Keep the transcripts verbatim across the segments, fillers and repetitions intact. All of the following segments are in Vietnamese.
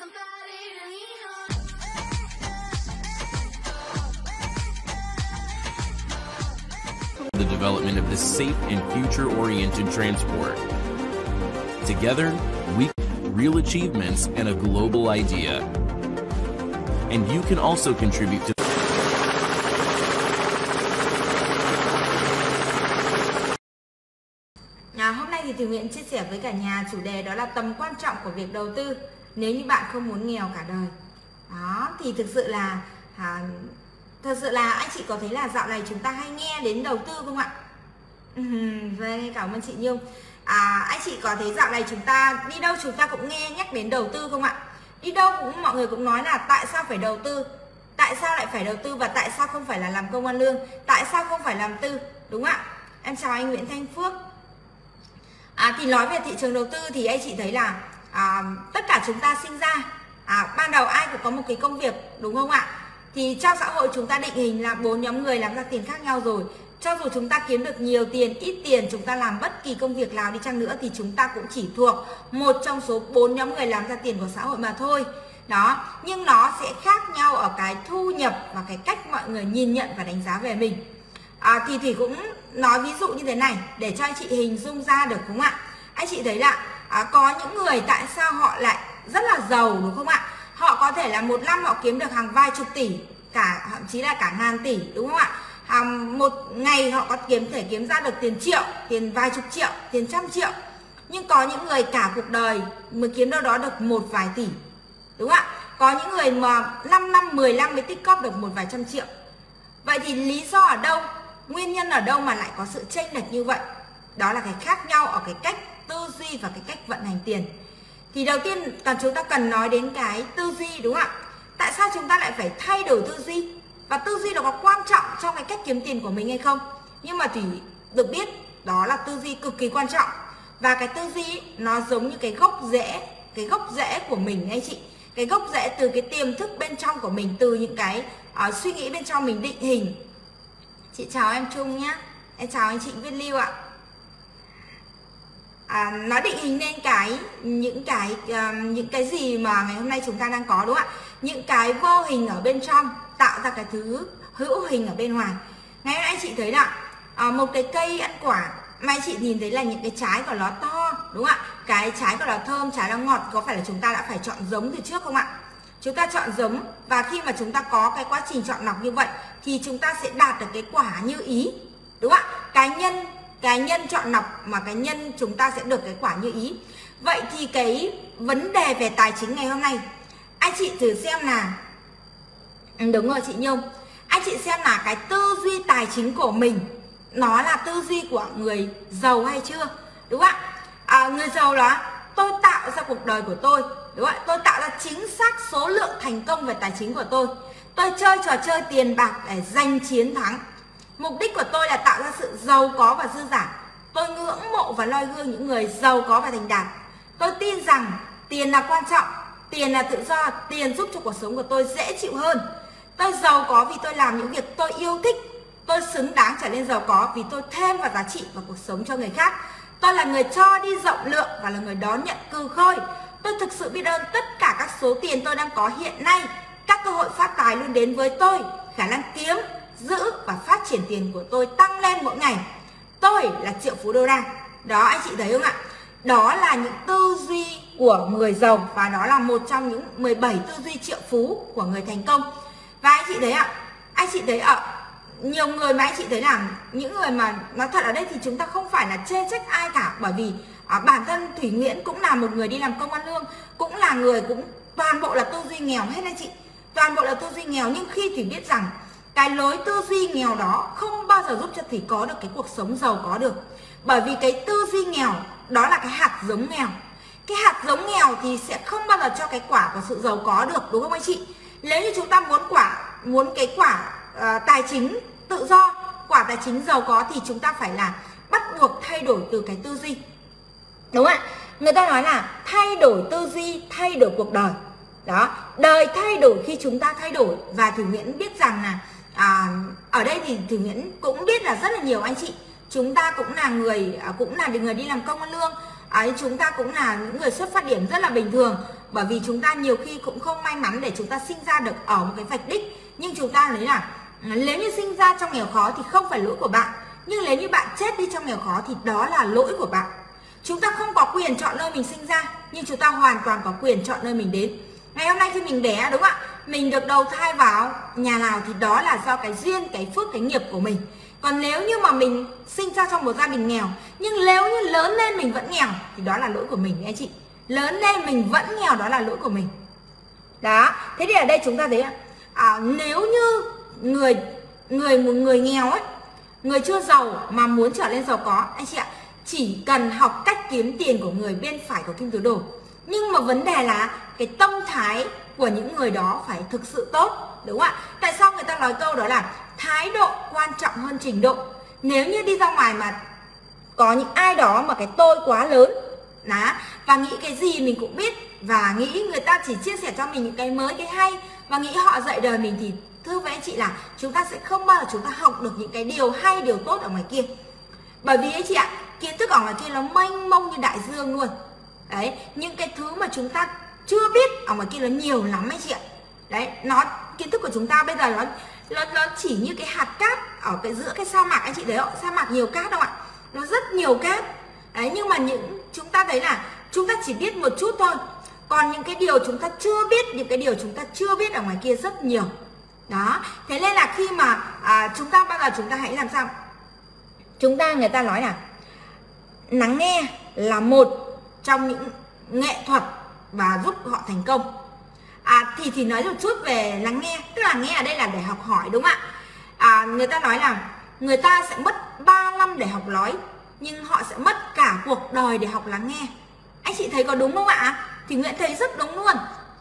The development of this safe and future-oriented transport. Together, we real achievements and a global idea. And you can also contribute to À, hôm nay thì Thủy Nguyễn chia sẻ với cả nhà chủ đề đó là tầm quan trọng của việc đầu tư nếu như bạn không muốn nghèo cả đời. Đó, thì thực sự là à, thật sự là anh chị có thấy là dạo này chúng ta hay nghe đến đầu tư không ạ? Vâng, cảm ơn chị Nhung. À, anh chị có thấy dạo này chúng ta đi đâu chúng ta cũng nghe nhắc đến đầu tư không ạ? Đi đâu cũng mọi người cũng nói là tại sao phải đầu tư, tại sao lại phải đầu tư và tại sao không phải là làm công ăn lương, tại sao không phải làm tư, đúng ạ? Em chào anh Nguyễn Thanh Phước. À, thì nói về thị trường đầu tư thì anh chị thấy là à, tất cả chúng ta sinh ra à, ban đầu ai cũng có một cái công việc, đúng không ạ? Thì trong xã hội chúng ta định hình là bốn nhóm người làm ra tiền khác nhau rồi. Cho dù chúng ta kiếm được nhiều tiền, ít tiền, chúng ta làm bất kỳ công việc nào đi chăng nữa thì chúng ta cũng chỉ thuộc một trong số bốn nhóm người làm ra tiền của xã hội mà thôi. Đó, nhưng nó sẽ khác nhau ở cái thu nhập và cái cách mọi người nhìn nhận và đánh giá về mình. À, thì Thủy cũng nói ví dụ như thế này để cho anh chị hình dung ra được, đúng không ạ? Anh chị thấy là à, có những người tại sao họ lại rất là giàu, đúng không ạ? Họ có thể là một năm họ kiếm được hàng vài chục tỷ, cả thậm chí là cả ngàn tỷ, đúng không ạ? À, một ngày họ có kiếm thể kiếm ra được tiền triệu, tiền vài chục triệu, tiền trăm triệu. Nhưng có những người cả cuộc đời mới kiếm đâu đó được một vài tỷ, đúng không ạ? Có những người mà năm năm, mười năm mới tích cóp được một vài trăm triệu. Vậy thì lý do ở đâu? Nguyên nhân ở đâu mà lại có sự chênh lệch như vậy? Đó là cái khác nhau ở cái cách tư duy và cái cách vận hành tiền. Thì đầu tiên cần chúng ta cần nói đến cái tư duy, đúng không ạ? Tại sao chúng ta lại phải thay đổi tư duy? Và tư duy nó có quan trọng trong cái cách kiếm tiền của mình hay không? Nhưng mà Thủy được biết đó là tư duy cực kỳ quan trọng. Và cái tư duy nó giống như cái gốc rễ, cái gốc rễ của mình anh chị. Cái gốc rễ từ cái tiềm thức bên trong của mình, từ những cái uh, suy nghĩ bên trong mình định hình. Chị chào em Trung nhé. Em chào anh chị Viết Lưu ạ. À, nó định hình nên cái những cái uh, những cái gì mà ngày hôm nay chúng ta đang có, đúng không ạ? Những cái vô hình ở bên trong tạo ra cái thứ hữu hình ở bên ngoài. Ngày hôm nay anh chị thấy là uh, một cái cây ăn quả mà anh chị nhìn thấy là những cái trái của nó to, đúng không ạ? Cái trái của nó thơm, trái nó ngọt, có phải là chúng ta đã phải chọn giống từ trước không ạ? Chúng ta chọn giống và khi mà chúng ta có cái quá trình chọn lọc như vậy thì chúng ta sẽ đạt được cái quả như ý, đúng không ạ? Cái nhân cái nhân chọn lọc mà cái nhân chúng ta sẽ được cái quả như ý. Vậy thì cái vấn đề về tài chính ngày hôm nay anh chị thử xem là, đúng rồi chị Nhung, anh chị xem là cái tư duy tài chính của mình nó là tư duy của người giàu hay chưa, đúng không ạ? À, người giàu đó, tôi tạo ra cuộc đời của tôi, đúng không ạ? Tôi tạo ra chính xác số lượng thành công về tài chính của tôi. Tôi chơi trò chơi tiền bạc để giành chiến thắng. Mục đích của tôi là tạo ra sự giàu có và dư giả. Tôi ngưỡng mộ và noi gương những người giàu có và thành đạt. Tôi tin rằng tiền là quan trọng, tiền là tự do, tiền giúp cho cuộc sống của tôi dễ chịu hơn. Tôi giàu có vì tôi làm những việc tôi yêu thích. Tôi xứng đáng trở nên giàu có vì tôi thêm vào giá trị vào cuộc sống cho người khác. Tôi là người cho đi rộng lượng và là người đón nhận cừ khôi. Tôi thực sự biết ơn tất cả các số tiền tôi đang có hiện nay. Các cơ hội phát tài luôn đến với tôi. Khả năng kiếm, giữ và phát triển tiền của tôi tăng lên mỗi ngày. Tôi là triệu phú đô la. Đó anh chị thấy không ạ? Đó là những tư duy của người giàu và đó là một trong những mười bảy tư duy triệu phú của người thành công. Và anh chị thấy ạ, anh chị thấy ạ, nhiều người mà anh chị thấy là những người mà nói thật ở đây thì chúng ta không phải là chê trách ai cả, bởi vì à, bản thân Thủy Nguyễn cũng là một người đi làm công ăn lương, cũng là người cũng toàn bộ là tư duy nghèo hết anh chị, toàn bộ là tư duy nghèo. Nhưng khi Thủy biết rằng cái lối tư duy nghèo đó không bao giờ giúp cho Thủy có được cái cuộc sống giàu có được, bởi vì cái tư duy nghèo đó là cái hạt giống nghèo. Cái hạt giống nghèo thì sẽ không bao giờ cho cái quả của sự giàu có được, đúng không anh chị? Nếu như chúng ta muốn quả muốn cái quả uh, tài chính tự do, quả tài chính giàu có thì chúng ta phải là bắt buộc thay đổi từ cái tư duy, đúng không ạ? Người ta nói là thay đổi tư duy thay đổi cuộc đời. Đó, đời thay đổi khi chúng ta thay đổi. Và Thủy Nguyễn biết rằng là à, ở đây thì Thủy Nguyễn cũng biết là rất là nhiều anh chị, chúng ta cũng là người cũng là người đi làm công ăn lương, ấy, chúng ta cũng là những người xuất phát điểm rất là bình thường, bởi vì chúng ta nhiều khi cũng không may mắn để chúng ta sinh ra được ở một cái vạch đích. Nhưng chúng ta lấy là nếu như sinh ra trong nghèo khó thì không phải lỗi của bạn, nhưng nếu như bạn chết đi trong nghèo khó thì đó là lỗi của bạn. Chúng ta không có quyền chọn nơi mình sinh ra, nhưng chúng ta hoàn toàn có quyền chọn nơi mình đến. Ngày hôm nay khi mình đẻ, đúng không ạ, mình được đầu thai vào nhà nào thì đó là do cái duyên, cái phước, cái nghiệp của mình. Còn nếu như mà mình sinh ra trong một gia đình nghèo, nhưng nếu như lớn lên mình vẫn nghèo thì đó là lỗi của mình anh chị. Lớn lên mình vẫn nghèo đó là lỗi của mình. Đó, thế thì ở đây chúng ta thấy à, nếu như người người một người nghèo ấy, người chưa giàu mà muốn trở lên giàu có, anh chị ạ, chỉ cần học cách kiếm tiền của người bên phải của kim tứ đồ. Nhưng mà vấn đề là cái tâm thái của những người đó phải thực sự tốt, đúng không ạ? Tại sao người ta nói câu đó là thái độ quan trọng hơn trình độ? Nếu như đi ra ngoài mà có những ai đó mà cái tôi quá lớn đó, và nghĩ cái gì mình cũng biết, và nghĩ người ta chỉ chia sẻ cho mình những cái mới, cái hay, và nghĩ họ dạy đời mình, thì thưa với anh chị là chúng ta sẽ không bao giờ chúng ta học được những cái điều hay, điều tốt ở ngoài kia. Bởi vì anh chị ạ, kiến thức ở ngoài kia nó mênh mông như đại dương luôn. Đấy, những cái thứ mà chúng ta chưa biết ở ngoài kia nó nhiều lắm anh chị ạ. Đấy, nó kiến thức của chúng ta bây giờ nó nó, nó chỉ như cái hạt cát ở cái giữa cái sa mạc, anh chị thấy không? Sa mạc nhiều cát không ạ? Nó rất nhiều cát. Đấy, nhưng mà những chúng ta thấy là chúng ta chỉ biết một chút thôi. Còn những cái điều chúng ta chưa biết, những cái điều chúng ta chưa biết ở ngoài kia rất nhiều. Đó, thế nên là khi mà à, chúng ta bao giờ chúng ta hãy làm sao? Chúng ta, người ta nói là lắng nghe là một trong những nghệ thuật và giúp họ thành công. À, thì thì nói một chút về lắng nghe, tức là nghe ở đây là để học hỏi, đúng không ạ? À, người ta nói là người ta sẽ mất ba năm để học nói, nhưng họ sẽ mất cả cuộc đời để học lắng nghe. Anh chị thấy có đúng không ạ? Thì Nguyễn thấy rất đúng luôn.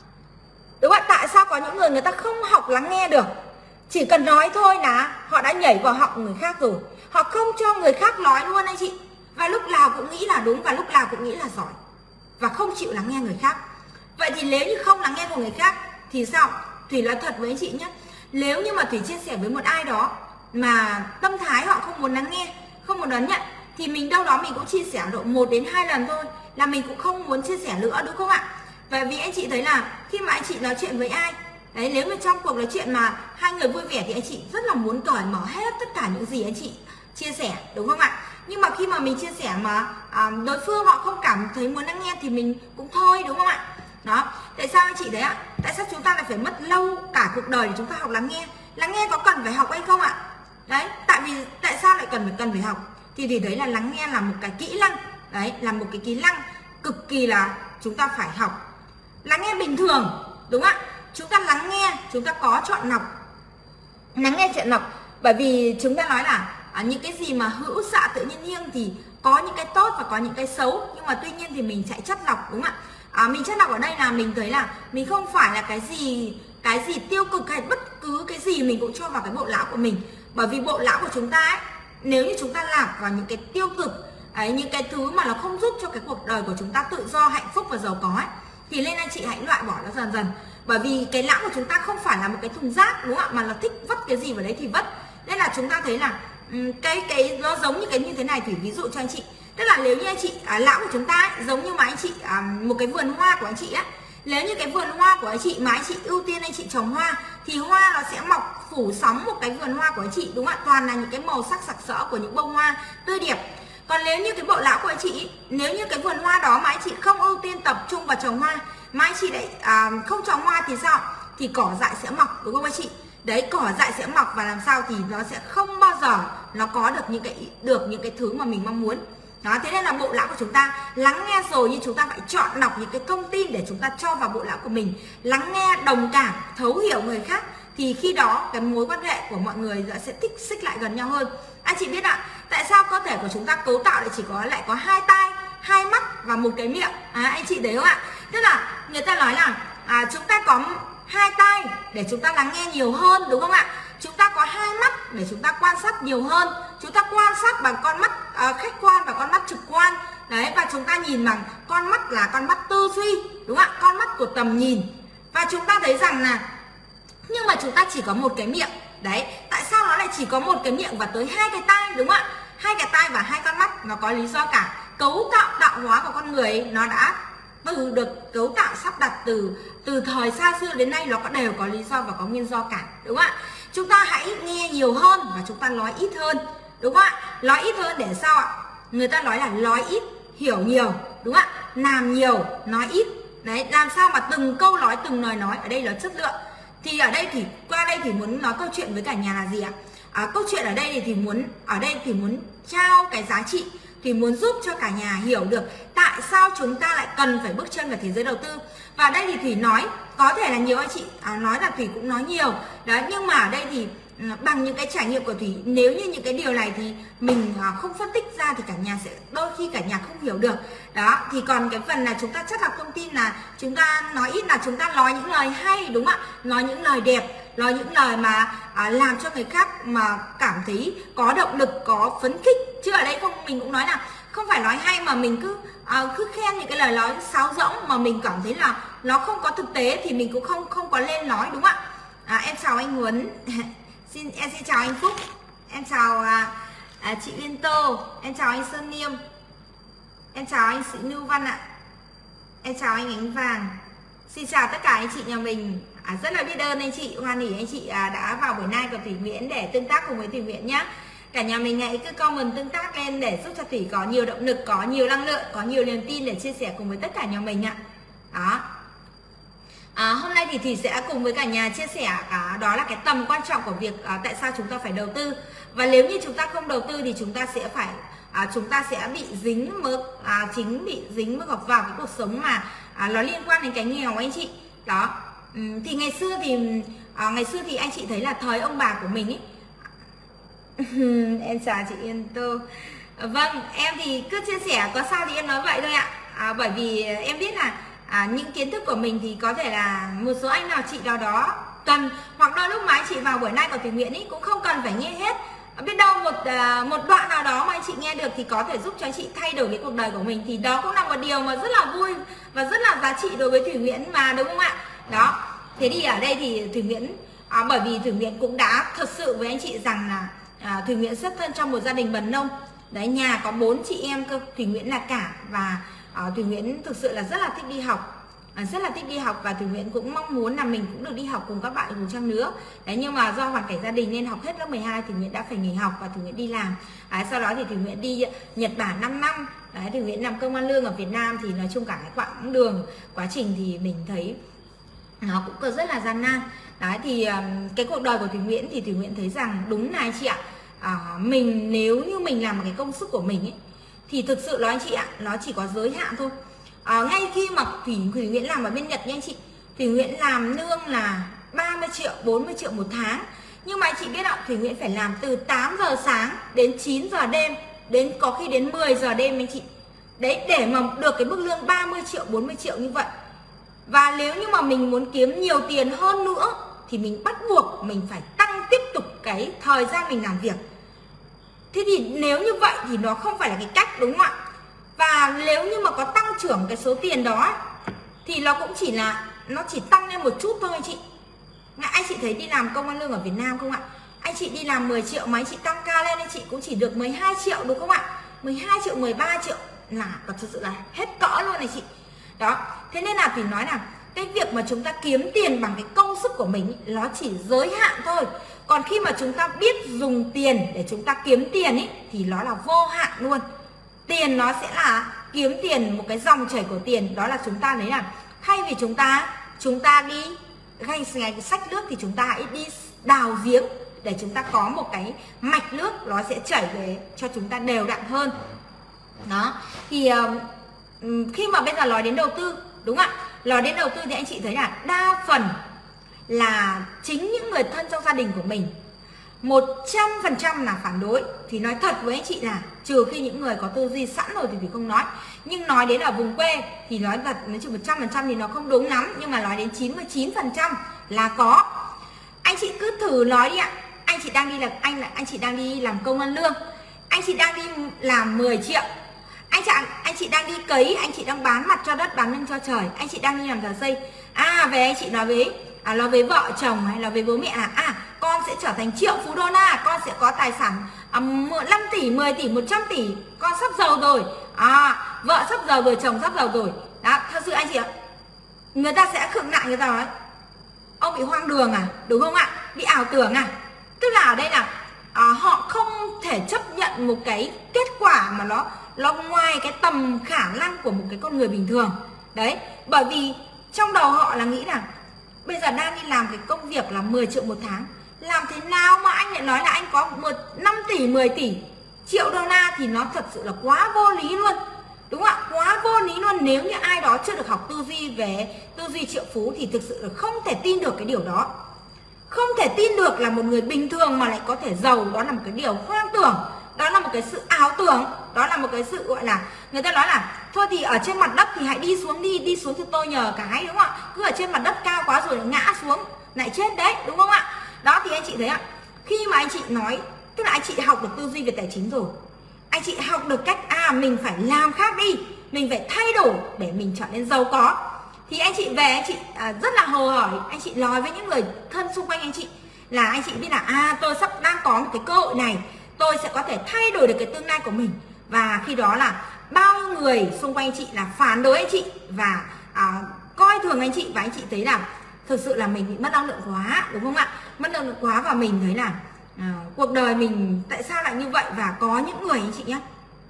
Đúng không ạ? Tại sao có những người người ta không học lắng nghe được? Chỉ cần nói thôi là họ đã nhảy vào họng người khác rồi. Họ không cho người khác nói luôn anh chị. Và lúc nào cũng nghĩ là đúng, và lúc nào cũng nghĩ là giỏi, và không chịu lắng nghe người khác. Vậy thì nếu như không lắng nghe của người khác thì sao? Thủy nói thật với anh chị nhé, nếu như mà Thủy chia sẻ với một ai đó mà tâm thái họ không muốn lắng nghe, không muốn đón nhận, thì mình đâu đó mình cũng chia sẻ độ một đến hai lần thôi, là mình cũng không muốn chia sẻ nữa, đúng không ạ? Bởi vì anh chị thấy là khi mà anh chị nói chuyện với ai đấy, nếu mà trong cuộc nói chuyện mà hai người vui vẻ thì anh chị rất là muốn cởi mở hết tất cả những gì anh chị chia sẻ, đúng không ạ? Nhưng mà khi mà mình chia sẻ mà à, đối phương họ không cảm thấy muốn lắng nghe thì mình cũng thôi, đúng không ạ? Đó, tại sao anh chị thấy ạ? Tại sao chúng ta lại phải mất lâu cả cuộc đời để chúng ta học lắng nghe? Lắng nghe có cần phải học hay không ạ? Đấy, tại vì tại sao lại cần phải cần phải học? Thì thì đấy là lắng nghe là một cái kỹ năng, đấy là một cái kỹ năng cực kỳ là chúng ta phải học. Lắng nghe bình thường, đúng không ạ? Chúng ta lắng nghe, chúng ta có chọn lọc. Lắng nghe chọn lọc, bởi vì chúng ta nói là à, những cái gì mà hữu xạ tự nhiên hiêng thì có những cái tốt và có những cái xấu, nhưng mà tuy nhiên thì mình chạy chất lọc, đúng không ạ? À, mình chất lọc ở đây là mình thấy là mình không phải là cái gì cái gì tiêu cực hay bất cứ cái gì mình cũng cho vào cái bộ não của mình. Bởi vì bộ não của chúng ta ấy, nếu như chúng ta lạc vào những cái tiêu cực ấy, những cái thứ mà nó không giúp cho cái cuộc đời của chúng ta tự do, hạnh phúc và giàu có ấy, thì lên anh chị hãy loại bỏ nó dần dần. Bởi vì cái não của chúng ta không phải là một cái thùng rác, đúng không ạ, mà nó thích vứt cái gì vào đấy thì vứt. Nên là chúng ta thấy là cái cái nó giống như cái như thế này. Thủy ví dụ cho anh chị, tức là nếu như anh chị à, lão của chúng ta ấy, giống như mà anh chị à, một cái vườn hoa của anh chị á, nếu như cái vườn hoa của anh chị mà anh chị ưu tiên anh chị trồng hoa thì hoa nó sẽ mọc phủ sóng một cái vườn hoa của anh chị, đúng không ạ? Toàn là những cái màu sắc sặc sỡ của những bông hoa tươi đẹp. Còn nếu như cái bộ lão của anh chị, nếu như cái vườn hoa đó mà anh chị không ưu tiên tập trung vào trồng hoa, mà anh chị lại à, không trồng hoa thì sao? Thì cỏ dại sẽ mọc, đúng không anh chị? Đấy, cỏ dại sẽ mọc và làm sao thì nó sẽ không bao giờ nó có được những cái được những cái thứ mà mình mong muốn. Đó, thế nên là bộ não của chúng ta lắng nghe rồi, nhưng chúng ta phải chọn lọc những cái thông tin để chúng ta cho vào bộ não của mình. Lắng nghe, đồng cảm, thấu hiểu người khác, thì khi đó cái mối quan hệ của mọi người sẽ thích xích lại gần nhau hơn. Anh chị biết ạ, tại sao cơ thể của chúng ta cấu tạo lại chỉ có lại có hai tai, hai mắt và một cái miệng? À, anh chị thấy không ạ? Tức là người ta nói là à, chúng ta có hai tai để chúng ta lắng nghe nhiều hơn, đúng không ạ? Chúng ta có hai mắt để chúng ta quan sát nhiều hơn. Chúng ta quan sát bằng con mắt uh, khách quan và con mắt trực quan. Đấy, và chúng ta nhìn bằng con mắt là con mắt tư duy, đúng không ạ? Con mắt của tầm nhìn. Và chúng ta thấy rằng là nhưng mà chúng ta chỉ có một cái miệng. Đấy, tại sao nó lại chỉ có một cái miệng và tới hai cái tai, đúng không ạ? Hai cái tai và hai con mắt, nó có lý do cả. cấu tạo tạo hóa của con người ấy, nó đã từ được cấu tạo sắp đặt từ từ thời xa xưa đến nay, nó có đều có lý do và có nguyên do cả, đúng không ạ? Chúng ta hãy nghe nhiều hơn và chúng ta nói ít hơn, đúng không ạ? Nói ít hơn để sao ạ? Người ta nói là nói ít hiểu nhiều, đúng không ạ? Làm nhiều nói ít. Đấy, làm sao mà từng câu nói từng lời nói ở đây là chất lượng. Thì ở đây thì qua đây thì muốn nói câu chuyện với cả nhà là gì ạ? À, câu chuyện ở đây thì, thì muốn ở đây thì muốn trao cái giá trị, thì muốn giúp cho cả nhà hiểu được tại sao chúng ta lại cần phải bước chân vào thế giới đầu tư. Và ở đây thì Thủy nói có thể là nhiều anh chị à, nói là Thủy cũng nói nhiều đấy, nhưng mà ở đây thì bằng những cái trải nghiệm của Thủy, nếu như những cái điều này thì mình không phân tích ra thì cả nhà sẽ đôi khi cả nhà không hiểu được. Đó, thì còn cái phần là chúng ta chất lọc thông tin là chúng ta nói ít là chúng ta nói những lời hay, đúng không ạ? Nói những lời đẹp, nói những lời mà à, làm cho người khác mà cảm thấy có động lực, có phấn khích. Chứ ở đây không, mình cũng nói là không phải nói hay mà mình cứ à, cứ khen những cái lời nói sáo rỗng mà mình cảm thấy là nó không có thực tế thì mình cũng không không có lên nói, đúng không ạ? À, em chào anh Huấn. Xin em xin chào anh Phúc, em chào à, à, chị Liên Tô, em chào anh Sơn Niêm, em chào anh Sĩ Nưu Văn ạ, em chào anh Ánh Vàng. Xin chào tất cả anh chị nhà mình. À, rất là biết ơn anh chị, hoan hỉ anh chị à, đã vào buổi nay của Thủy Nguyễn để tương tác cùng với Thủy Nguyễn nhé. Cả nhà mình hãy cứ comment tương tác lên để giúp cho Thủy có nhiều động lực, có nhiều năng lượng, có nhiều niềm tin để chia sẻ cùng với tất cả nhà mình ạ. Đó. À, hôm nay thì Thủy sẽ cùng với cả nhà chia sẻ cả đó là cái tầm quan trọng của việc à, tại sao chúng ta phải đầu tư. Và nếu như chúng ta không đầu tư thì chúng ta sẽ phải à, chúng ta sẽ bị dính mớ à, chính bị dính mớ gọc vào cái cuộc sống mà à, nó liên quan đến cái nghèo anh chị. Đó. Uhm, thì ngày xưa thì à, ngày xưa thì anh chị thấy là thời ông bà của mình ấy. Em chào chị Yên Tô. Vâng, em thì cứ chia sẻ, có sao thì em nói vậy thôi ạ. À, bởi vì em biết là À, những kiến thức của mình thì có thể là một số anh nào chị nào đó cần, hoặc đôi lúc mà anh chị vào buổi nay của Thủy Nguyễn ý, cũng không cần phải nghe hết, biết đâu một uh, một đoạn nào đó mà anh chị nghe được thì có thể giúp cho anh chị thay đổi cái cuộc đời của mình, thì đó cũng là một điều mà rất là vui và rất là giá trị đối với Thủy Nguyễn mà, đúng không ạ? Đó, thế thì ở đây thì Thủy Nguyễn à, bởi vì Thủy Nguyễn cũng đã thật sự với anh chị rằng là à, Thủy Nguyễn xuất thân trong một gia đình bần nông đấy, nhà có bốn chị em cơ, Thủy Nguyễn là cả. Và À, Thủy Nguyễn thực sự là rất là thích đi học, à, rất là thích đi học và Thủy Nguyễn cũng mong muốn là mình cũng được đi học cùng các bạn cùng trang nữa đấy, nhưng mà do hoàn cảnh gia đình nên học hết lớp mười hai Thủy Nguyễn đã phải nghỉ học và Thủy Nguyễn đi làm. À, sau đó thì Thủy Nguyễn đi Nhật Bản năm năm đấy, Thủy Nguyễn làm công ăn lương ở Việt Nam. Thì nói chung cả cái quãng đường quá trình thì mình thấy nó cũng có rất là gian nan đấy. Thì um, cái cuộc đời của Thủy Nguyễn thì Thủy Nguyễn thấy rằng đúng là anh chị ạ, à, mình nếu như mình làm một cái công sức của mình ấy thì thực sự là anh chị ạ, nó chỉ có giới hạn thôi. À, ngay khi mà Thủy, Thủy Nguyễn làm ở bên Nhật nha anh chị, Thủy Nguyễn làm lương là ba mươi triệu, bốn mươi triệu một tháng. Nhưng mà anh chị biết ạ, Thủy Nguyễn phải làm từ tám giờ sáng đến chín giờ đêm, đến có khi đến mười giờ đêm anh chị. Đấy, để mà được cái mức lương ba mươi triệu, bốn mươi triệu như vậy. Và nếu như mà mình muốn kiếm nhiều tiền hơn nữa thì mình bắt buộc mình phải tăng tiếp tục cái thời gian mình làm việc. Thế thì nếu như vậy thì nó không phải là cái cách, đúng không ạ? Và nếu như mà có tăng trưởng cái số tiền đó thì nó cũng chỉ là nó chỉ tăng lên một chút thôi anh chị. Anh chị thấy đi làm công ăn lương ở Việt Nam không ạ? Anh chị đi làm mười triệu mà anh chị tăng ca lên anh chị cũng chỉ được mười hai triệu, đúng không ạ? mười hai triệu, mười ba triệu là thật sự là hết cỡ luôn này chị. Đó, thế nên là Thủy nói là cái việc mà chúng ta kiếm tiền bằng cái công sức của mình nó chỉ giới hạn thôi. Còn khi mà chúng ta biết dùng tiền để chúng ta kiếm tiền ý, thì nó là vô hạn luôn. Tiền nó sẽ là kiếm tiền, một cái dòng chảy của tiền. Đó là chúng ta lấy là thay vì chúng ta chúng ta đi ngay cái sách nước thì chúng ta hãy đi đào giếng để chúng ta có một cái mạch nước nó sẽ chảy về cho chúng ta đều đặn hơn. Đó, thì uh, khi mà bây giờ nói đến đầu tư, đúng không ạ? Nói đến đầu tư thì anh chị thấy là đa phần là chính những người thân trong gia đình của mình một trăm phần trăm là phản đối. Thì nói thật với anh chị là trừ khi những người có tư duy sẵn rồi thì Thủy không nói, nhưng nói đến ở vùng quê thì nói thật, nói chừng một trăm phần trăm thì nó không đúng lắm, nhưng mà nói đến chín mươi chín phần trăm là có. Anh chị cứ thử nói đi ạ, anh chị đang đi làm anh là anh chị đang đi làm công ăn lương, anh chị đang đi làm mười triệu, anh chị anh chị đang đi cấy, anh chị đang bán mặt cho đất, bán lưng cho trời, anh chị đang đi làm thợ xây. À, về anh chị nói với à, nói với vợ chồng hay là với bố mẹ là à, con sẽ trở thành triệu phú đô la, con sẽ có tài sản à, năm tỷ, mười tỷ, một trăm tỷ, con sắp giàu rồi, à, vợ sắp giàu rồi, chồng sắp giàu rồi. Đó, thật sự anh chị ạ, người ta sẽ khựng lại, người ta nói ông bị hoang đường à, đúng không ạ? Bị ảo tưởng à? Tức là ở đây là à, họ không thể chấp nhận một cái kết quả mà nó nó ngoài cái tầm khả năng của một cái con người bình thường. Đấy, bởi vì trong đầu họ là nghĩ là bây giờ đang đi làm cái công việc là mười triệu một tháng, làm thế nào mà anh lại nói là anh có một năm tỷ, mười tỷ triệu đô la, thì nó thật sự là quá vô lý luôn. Đúng không ạ? Quá vô lý luôn. Nếu như ai đó chưa được học tư duy về tư duy triệu phú thì thực sự là không thể tin được cái điều đó. Không thể tin được là một người bình thường mà lại có thể giàu. Đó là một cái điều hoang tưởng, đó là một cái sự ảo tưởng, đó là một cái sự gọi là, người ta nói là thôi thì ở trên mặt đất thì hãy đi xuống đi, đi xuống thì tôi nhờ cái, đúng không ạ? Cứ ở trên mặt đất cao quá rồi ngã xuống lại chết đấy, đúng không ạ? Đó thì anh chị thấy ạ, khi mà anh chị nói, tức là anh chị học được tư duy về tài chính rồi, anh chị học được cách à mình phải làm khác đi, mình phải thay đổi để mình trở nên giàu có, thì anh chị về anh chị à, rất là hồ hởi, anh chị nói với những người thân xung quanh anh chị là anh chị biết là à tôi sắp đang có một cái cơ hội này, tôi sẽ có thể thay đổi được cái tương lai của mình. Và khi đó là bao nhiêu người xung quanh anh chị là phản đối anh chị và à, coi thường anh chị, và anh chị thấy là thực sự là mình bị mất năng lượng quá, đúng không ạ? Mất năng lượng quá và mình thấy là à, cuộc đời mình tại sao lại như vậy. Và có những người anh chị nhé,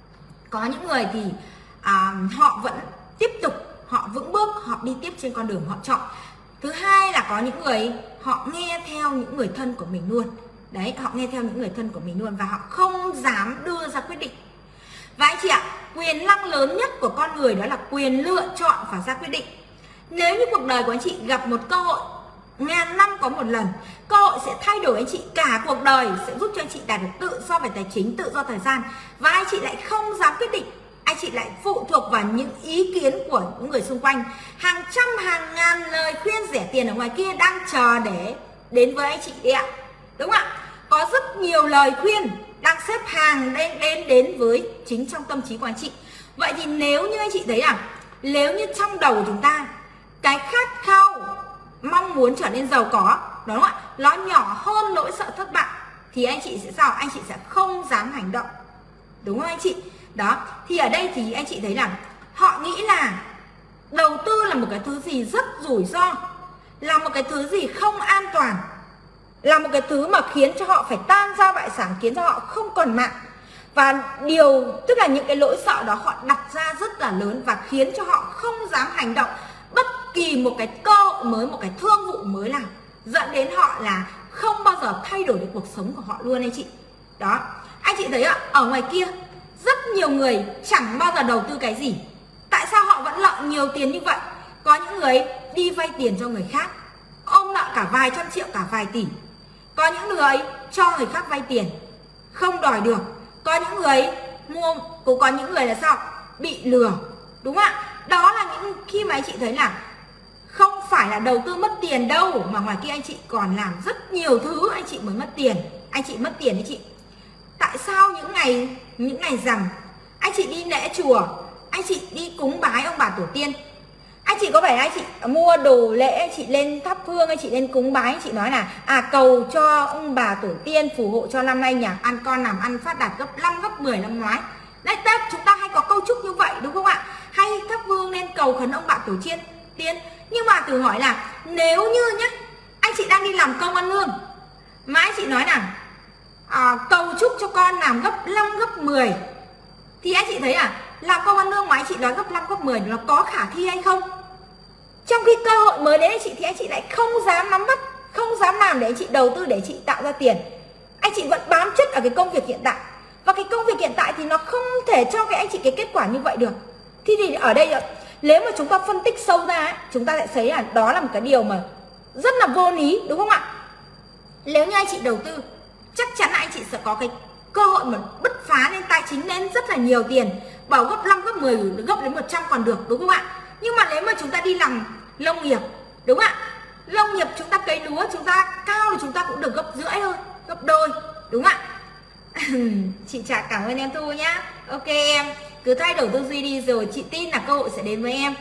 có những người thì à, họ vẫn tiếp tục, họ vững bước, họ đi tiếp trên con đường họ chọn. Thứ hai là có những người họ nghe theo những người thân của mình luôn. Đấy, họ nghe theo những người thân của mình luôn và họ không dám đưa ra quyết định. Và anh chị ạ, quyền năng lớn nhất của con người đó là quyền lựa chọn và ra quyết định. Nếu như cuộc đời của anh chị gặp một cơ hội ngàn năm có một lần, cơ hội sẽ thay đổi anh chị cả cuộc đời, sẽ giúp cho anh chị đạt được tự do về tài chính, tự do thời gian, và anh chị lại không dám quyết định, anh chị lại phụ thuộc vào những ý kiến của những người xung quanh. Hàng trăm hàng ngàn lời khuyên rẻ tiền ở ngoài kia đang chờ để đến với anh chị đấy ạ, đúng không ạ? Có rất nhiều lời khuyên đang xếp hàng đến đến đến với chính trong tâm trí của anh chị. Vậy thì nếu như anh chị thấy là nếu như trong đầu của chúng ta cái khát khao mong muốn trở nên giàu có, đúng không ạ, nó nhỏ hơn nỗi sợ thất bại, thì anh chị sẽ sao? Anh chị sẽ không dám hành động, đúng không anh chị? Đó, thì ở đây thì anh chị thấy là họ nghĩ là đầu tư là một cái thứ gì rất rủi ro, là một cái thứ gì không an toàn, là một cái thứ mà khiến cho họ phải tan gia bại sản, khiến cho họ không còn mạng. Và điều, tức là những cái nỗi sợ đó họ đặt ra rất là lớn và khiến cho họ không dám hành động bất kỳ một cái cơ hội mới, một cái thương vụ mới nào, dẫn đến họ là không bao giờ thay đổi được cuộc sống của họ luôn anh chị. Đó, anh chị thấy ạ, ở ngoài kia rất nhiều người chẳng bao giờ đầu tư cái gì. Tại sao họ vẫn lợi nhiều tiền như vậy? Có những người đi vay tiền cho người khác, ôm nợ cả vài trăm triệu, cả vài tỷ. Có những người cho người khác vay tiền không đòi được. Có những người mua, cũng có những người là sao? Bị lừa, đúng không ạ? Đó là những khi mà anh chị thấy là không phải là đầu tư mất tiền đâu, mà ngoài kia anh chị còn làm rất nhiều thứ anh chị mới mất tiền. Anh chị mất tiền đấy chị. Tại sao những ngày những ngày rằm anh chị đi lễ chùa, anh chị đi cúng bái ông bà tổ tiên, anh chị có phải là anh chị mua đồ lễ, anh chị lên thắp hương, anh chị lên cúng bái, anh chị nói là à cầu cho ông bà tổ tiên phù hộ cho năm nay nhà ăn con làm ăn phát đạt gấp năm gấp mười năm ngoái. Đấy, Tết chúng ta hay có câu chúc như vậy, đúng không ạ? Hay thắp hương lên cầu khấn ông bà tổ tiên tiên. Nhưng mà thử hỏi là nếu như nhé, anh chị đang đi làm công ăn lương mà anh chị nói là à, cầu chúc cho con làm gấp năm gấp mười, thì anh chị thấy à, làm công ăn lương mà anh chị nói gấp năm gấp mười nó có khả thi hay không? Trong khi cơ hội mới đến anh chị thì anh chị lại không dám nắm bắt, không dám làm để anh chị đầu tư, để anh chị tạo ra tiền. Anh chị vẫn bám chất ở cái công việc hiện tại, và cái công việc hiện tại thì nó không thể cho cái anh chị cái kết quả như vậy được. Thì, thì ở đây nếu mà chúng ta phân tích sâu ra, chúng ta lại thấy là đó là một cái điều mà rất là vô lý, đúng không ạ? Nếu như anh chị đầu tư, chắc chắn là anh chị sẽ có cái cơ hội mà bứt phá lên tài chính, lên rất là nhiều tiền, bảo gấp năm gấp mười, gấp đến một trăm còn được, đúng không ạ? Nhưng mà nếu mà chúng ta đi làm nông nghiệp, đúng không ạ? Nông nghiệp chúng ta cấy lúa, chúng ta cao thì chúng ta cũng được gấp rưỡi thôi, gấp đôi, đúng không ạ? Chị Trà cảm ơn em Thu nhá. Ok em, cứ thay đổi tư duy đi rồi chị tin là cơ hội sẽ đến với em.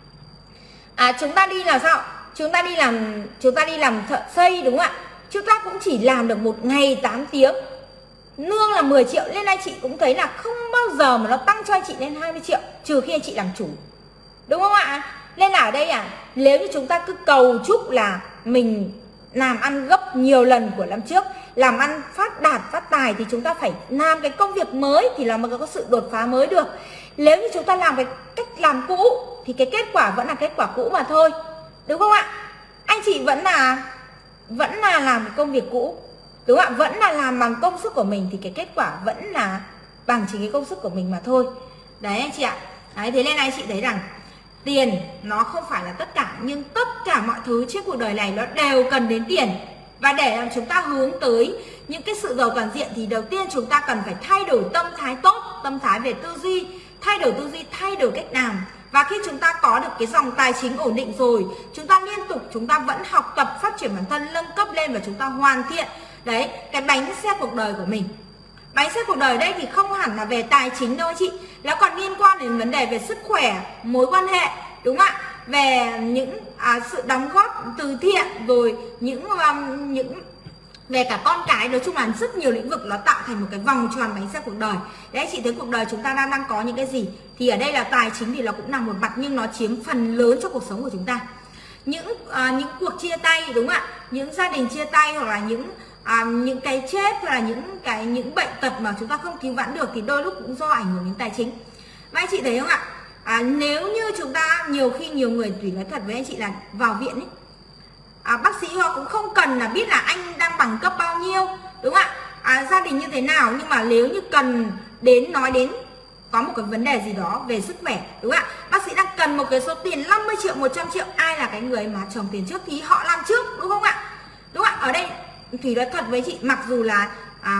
À, chúng ta đi là sao? Chúng ta đi làm chúng ta đi làm thợ xây, đúng không ạ? Chúng ta cũng chỉ làm được một ngày tám tiếng. lương là mười triệu nên anh chị cũng thấy là không bao giờ mà nó tăng cho anh chị lên hai mươi triệu trừ khi anh chị làm chủ, đúng không ạ? Nên là ở đây à, nếu như chúng ta cứ cầu chúc là mình làm ăn gấp nhiều lần của năm trước, làm ăn phát đạt phát tài, thì chúng ta phải làm cái công việc mới thì là mới có sự đột phá mới được. Nếu như chúng ta làm cái cách làm cũ thì cái kết quả vẫn là kết quả cũ mà thôi, đúng không ạ? Anh chị vẫn là vẫn là làm cái công việc cũ, đúng không ạ? Vẫn là làm bằng công sức của mình thì cái kết quả vẫn là bằng chính cái công sức của mình mà thôi. Đấy anh chị ạ. Đấy, thế nên anh chị thấy rằng tiền nó không phải là tất cả, nhưng tất cả mọi thứ trên cuộc đời này nó đều cần đến tiền. Và để làm chúng ta hướng tới những cái sự giàu toàn diện thì đầu tiên chúng ta cần phải thay đổi tâm thái tốt, tâm thái về tư duy, thay đổi tư duy, thay đổi cách làm. Và khi chúng ta có được cái dòng tài chính ổn định rồi, chúng ta liên tục chúng ta vẫn học tập, phát triển bản thân, nâng cấp lên và chúng ta hoàn thiện đấy cái bánh xe cuộc đời của mình. Bánh xe cuộc đời đây thì không hẳn là về tài chính đâu anh chị, nó còn liên quan đến vấn đề về sức khỏe, mối quan hệ, đúng không ạ? Về những à, sự đóng góp từ thiện, rồi những um, những về cả con cái, nói chung là rất nhiều lĩnh vực nó tạo thành một cái vòng tròn bánh xe cuộc đời. Đấy, chị thấy cuộc đời chúng ta đang đang có những cái gì thì ở đây là tài chính thì nó cũng nằm một mặt, nhưng nó chiếm phần lớn cho cuộc sống của chúng ta. Những à, những cuộc chia tay, đúng không ạ? Những gia đình chia tay, hoặc là những à, những cái chết, hoặc là những cái những bệnh tật mà chúng ta không cứu vãn được thì đôi lúc cũng do ảnh hưởng đến tài chính. Và anh chị thấy không ạ? À, nếu như chúng ta nhiều khi nhiều người tùy nói thật với anh chị là vào viện ấy, à, bác sĩ họ cũng không cần là biết là anh đang bằng cấp bao nhiêu, đúng không ạ? À, gia đình như thế nào, nhưng mà nếu như cần đến nói đến có một cái vấn đề gì đó về sức khỏe, đúng không ạ? Bác sĩ đang cần một cái số tiền năm mươi triệu, một trăm triệu, ai là cái người mà trồng tiền trước thì họ làm trước, đúng không ạ? Đúng không ạ? Ở đây Thủy nói thật với chị, mặc dù là à,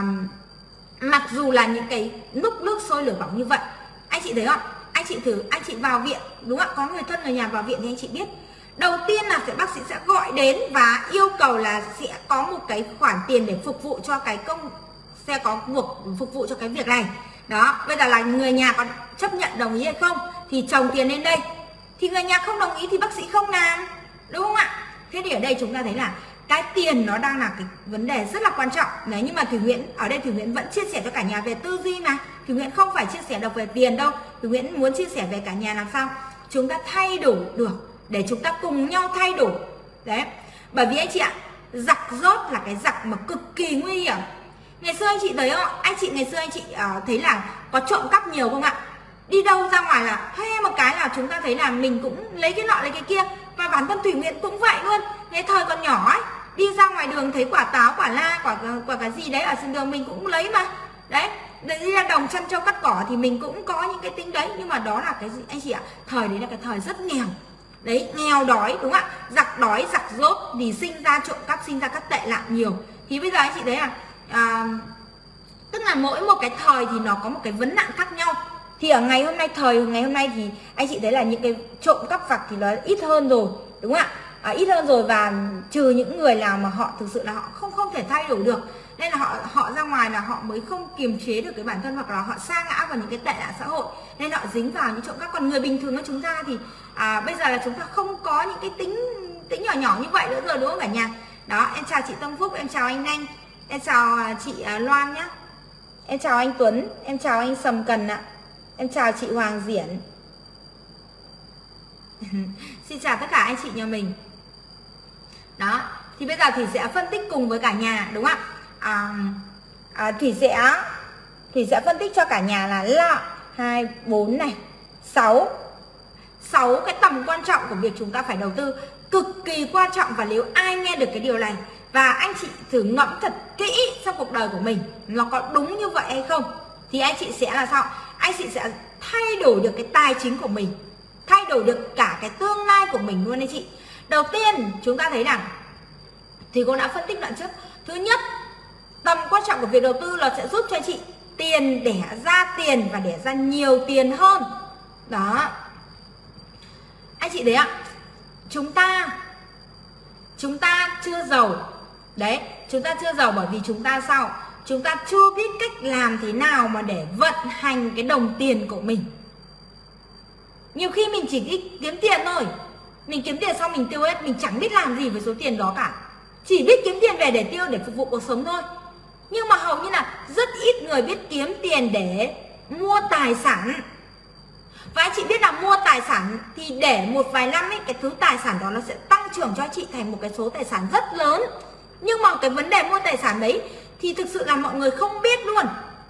mặc dù là những cái lúc nước sôi lửa bỏng như vậy, anh chị thấy không? Anh chị thử, anh chị vào viện, đúng không ạ? Có người thân người nhà vào viện thì anh chị biết, đầu tiên là sẽ bác sĩ sẽ gọi đến và yêu cầu là sẽ có một cái khoản tiền để phục vụ cho cái công, sẽ có buộc phục vụ cho cái việc này. Đó, bây giờ là người nhà còn chấp nhận đồng ý hay không thì chồng tiền lên đây, thì người nhà không đồng ý thì bác sĩ không làm, đúng không ạ? Thế thì ở đây chúng ta thấy là cái tiền nó đang là cái vấn đề rất là quan trọng đấy. Nhưng mà Thủy Nguyễn ở đây, Thủy Nguyễn vẫn chia sẻ cho cả nhà về tư duy mà. Thủy Nguyễn không phải chia sẻ được về tiền đâu, Thủy Nguyễn muốn chia sẻ về cả nhà làm sao chúng ta thay đổi được, để chúng ta cùng nhau thay đổi đấy. Bởi vì anh chị ạ, giặc rốt là cái giặc mà cực kỳ nguy hiểm. Ngày xưa anh chị thấy không? Anh chị ngày xưa anh chị uh, thấy là có trộm cắp nhiều không ạ? Đi đâu ra ngoài là hay một cái là chúng ta thấy là mình cũng lấy cái nọ lấy cái kia. Và bản thân Thủy Nguyễn cũng vậy luôn. Ngày thời còn nhỏ ấy, đi ra ngoài đường thấy quả táo, quả la, quả quả cái gì đấy ở trên đường mình cũng lấy mà. Đấy, đi ra đồng chăn trâu cắt cỏ thì mình cũng có những cái tính đấy. Nhưng mà đó là cái gì anh chị ạ? Thời đấy là cái thời rất nghèo. Đấy, nghèo đói, đúng không ạ? Giặc đói, giặc rốt thì sinh ra trộm cắp, sinh ra các tệ nạn nhiều. Thì bây giờ anh chị thấy là à, tức là mỗi một cái thời thì nó có một cái vấn nạn khác nhau. Thì ở ngày hôm nay, thời ngày hôm nay thì anh chị thấy là những cái trộm cắp vặt thì nó ít hơn rồi, đúng không ạ? À, ít hơn rồi, và trừ những người nào mà họ thực sự là họ không không thể thay đổi được, nên là họ họ ra ngoài là họ mới không kiềm chế được cái bản thân, hoặc là họ sa ngã vào những cái tệ nạn xã hội nên họ dính vào những trộm cắp. Còn người bình thường của chúng ta thì à, bây giờ là chúng ta không có những cái tính tính nhỏ nhỏ như vậy nữa rồi, đúng không cả nhà? Đó, em chào chị Tâm Phúc, em chào anh Anh, em chào chị Loan nhé, em chào anh Tuấn, em chào anh Sầm Cần ạ, em chào chị Hoàng Diển. Xin chào tất cả anh chị nhà mình. Đó, thì bây giờ thì sẽ phân tích cùng với cả nhà, đúng không ạ? À, à, Thủy sẽ Thủy sẽ phân tích cho cả nhà là là hai, bốn này, sáu sáu cái tầm quan trọng của việc chúng ta phải đầu tư, cực kỳ quan trọng. Và nếu ai nghe được cái điều này và anh chị thử ngẫm thật kỹ trong cuộc đời của mình nó có đúng như vậy hay không, thì anh chị sẽ là sao? Anh chị sẽ thay đổi được cái tài chính của mình, thay đổi được cả cái tương lai của mình luôn anh chị. Đầu tiên chúng ta thấy rằng thì cô đã phân tích đoạn trước. Thứ nhất, tầm quan trọng của việc đầu tư là sẽ giúp cho anh chị tiền đẻ ra tiền và đẻ ra nhiều tiền hơn. Đó, anh chị thấy ạ, chúng ta chúng ta chưa giàu đấy, chúng ta chưa giàu bởi vì chúng ta sao? Chúng ta chưa biết cách làm thế nào mà để vận hành cái đồng tiền của mình. Nhiều khi mình chỉ đi kiếm tiền thôi, mình kiếm tiền xong mình tiêu hết, mình chẳng biết làm gì với số tiền đó cả, chỉ biết kiếm tiền về để tiêu, để phục vụ cuộc sống thôi. Nhưng mà hầu như là rất ít người biết kiếm tiền để mua tài sản. Và anh chị biết là mua tài sản thì để một vài năm ấy, cái thứ tài sản đó nó sẽ tăng trưởng cho anh chị thành một cái số tài sản rất lớn. Nhưng mà cái vấn đề mua tài sản đấy thì thực sự là mọi người không biết luôn.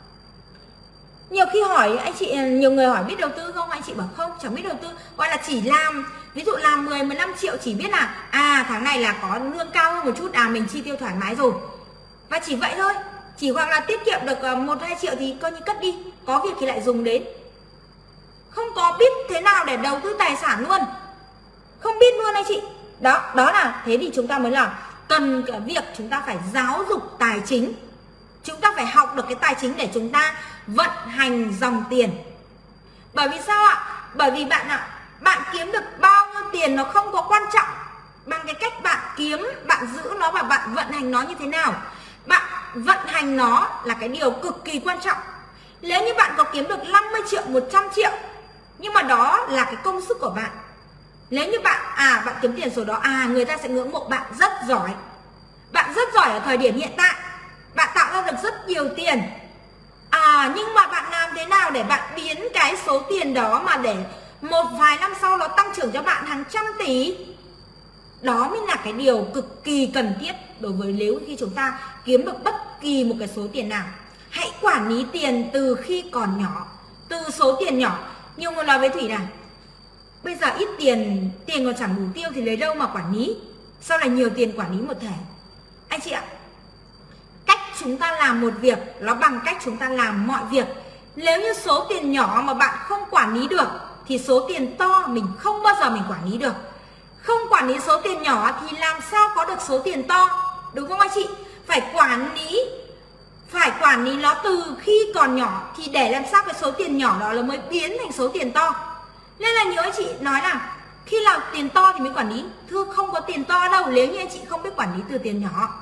Nhiều khi hỏi anh chị, nhiều người hỏi biết đầu tư không? Anh chị bảo không, chẳng biết đầu tư. Gọi là chỉ làm, ví dụ làm mười, mười lăm triệu chỉ biết là à tháng này là có lương cao hơn một chút, à mình chi tiêu thoải mái rồi. Và chỉ vậy thôi. Chỉ hoặc là tiết kiệm được một, hai triệu thì coi như cất đi, có việc thì lại dùng đến. Không có biết thế nào để đầu tư tài sản luôn. Không biết luôn anh chị. Đó, đó là thế thì chúng ta mới là cần cái việc chúng ta phải giáo dục tài chính. Chúng ta phải học được cái tài chính để chúng ta vận hành dòng tiền. Bởi vì sao ạ? Bởi vì bạn ạ, bạn kiếm được bao nhiêu tiền nó không có quan trọng bằng cái cách bạn kiếm, bạn giữ nó và bạn vận hành nó như thế nào. Bạn vận hành nó là cái điều cực kỳ quan trọng. Nếu như bạn có kiếm được năm mươi triệu, một trăm triệu, nhưng mà đó là cái công sức của bạn. Nếu như bạn à bạn kiếm tiền số đó, à người ta sẽ ngưỡng mộ bạn rất giỏi. Bạn rất giỏi ở thời điểm hiện tại, bạn tạo ra được rất nhiều tiền. À nhưng mà bạn làm thế nào để bạn biến cái số tiền đó mà để một vài năm sau nó tăng trưởng cho bạn hàng trăm tỷ. Đó mới là cái điều cực kỳ cần thiết đối với nếu khi chúng ta kiếm được bất kỳ một cái số tiền nào. Hãy quản lý tiền từ khi còn nhỏ, từ số tiền nhỏ. Nhiều người nói với Thủy là bây giờ ít tiền, tiền còn chẳng đủ tiêu thì lấy đâu mà quản lý. Sau này nhiều tiền quản lý một thể. Anh chị ạ, cách chúng ta làm một việc nó bằng cách chúng ta làm mọi việc. Nếu như số tiền nhỏ mà bạn không quản lý được thì số tiền to mình không bao giờ mình quản lý được. Không quản lý số tiền nhỏ thì làm sao có được số tiền to, đúng không anh chị? Phải quản lý, phải quản lý nó từ khi còn nhỏ thì để làm sao cái số tiền nhỏ đó nó mới biến thành số tiền to. Nên là nhiều anh chị nói là khi nào tiền to thì mới quản lý. Thưa không có tiền to đâu nếu như anh chị không biết quản lý từ tiền nhỏ.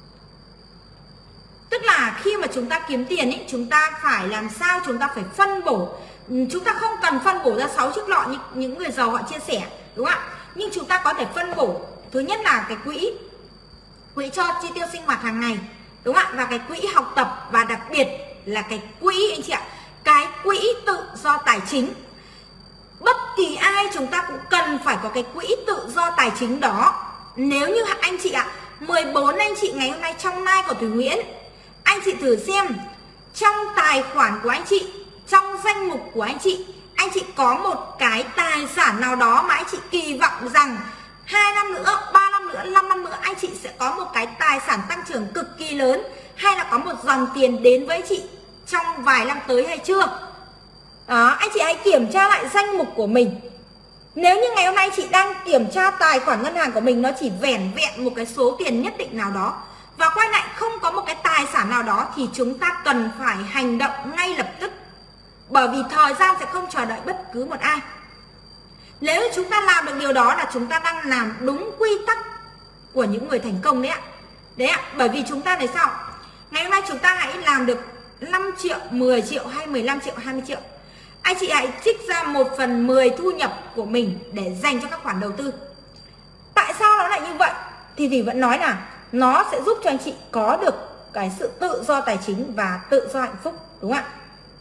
Tức là khi mà chúng ta kiếm tiền ấy, chúng ta phải làm sao chúng ta phải phân bổ. Chúng ta không cần phân bổ ra sáu chiếc lọ như những người giàu họ chia sẻ, đúng không ạ? Nhưng chúng ta có thể phân bổ. Thứ nhất là cái quỹ, quỹ cho chi tiêu sinh hoạt hàng ngày, đúng không ạ? Và cái quỹ học tập, và đặc biệt là cái quỹ anh chị ạ, cái quỹ tự do tài chính. Bất kỳ ai chúng ta cũng cần phải có cái quỹ tự do tài chính đó. Nếu như anh chị ạ, mười bốn anh chị ngày hôm nay trong live của Thủy Nguyễn, anh chị thử xem trong tài khoản của anh chị, trong danh mục của anh chị, anh chị có một cái tài sản nào đó mà anh chị kỳ vọng rằng hai năm nữa, ba năm nữa, năm năm nữa anh chị sẽ có một cái tài sản tăng trưởng cực kỳ lớn, hay là có một dòng tiền đến với chị trong vài năm tới hay chưa? Đó, anh chị hãy kiểm tra lại danh mục của mình. Nếu như ngày hôm nay chị đang kiểm tra tài khoản ngân hàng của mình, nó chỉ vẻn vẹn một cái số tiền nhất định nào đó và quay lại không có một cái tài sản nào đó, thì chúng ta cần phải hành động ngay lập tức. Bởi vì thời gian sẽ không chờ đợi bất cứ một ai. Nếu chúng ta làm được điều đó là chúng ta đang làm đúng quy tắc của những người thành công đấy ạ. Đấy ạ, bởi vì chúng ta này sao? Ngày hôm nay chúng ta hãy làm được năm triệu, mười triệu hay mười lăm triệu, hai mươi triệu. Anh chị hãy trích ra một phần mười thu nhập của mình để dành cho các khoản đầu tư. Tại sao nó lại như vậy? Thì thì vẫn nói là nó sẽ giúp cho anh chị có được cái sự tự do tài chính và tự do hạnh phúc, đúng không ạ?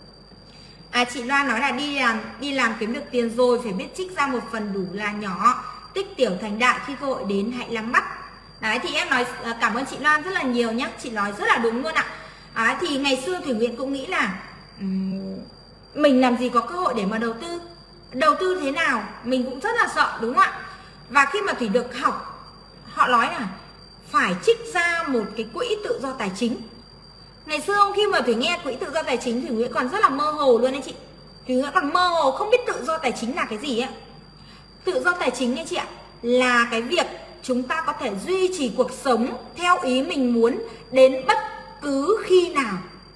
À, chị Loan nói là đi làm đi làm kiếm được tiền rồi phải biết trích ra một phần đủ là nhỏ, tích tiểu thành đại, khi cơ hội đến hãy nắm bắt. Đấy thì em nói cảm ơn chị Loan rất là nhiều nhé, chị nói rất là đúng luôn ạ. À, thì ngày xưa Thủy Nguyễn cũng nghĩ là um, mình làm gì có cơ hội để mà đầu tư, đầu tư thế nào mình cũng rất là sợ, đúng không ạ? Và khi mà Thủy được học, họ nói là phải trích ra một cái quỹ tự do tài chính. Ngày xưa khi mà Thủy nghe quỹ tự do tài chính, Thủy Nguyễn còn rất là mơ hồ luôn anh chị. Thủy Nguyễn còn mơ hồ không biết tự do tài chính là cái gì ấy. Tự do tài chính anh chị ạ, là cái việc chúng ta có thể duy trì cuộc sống theo ý mình muốn đến bất cứ khi nào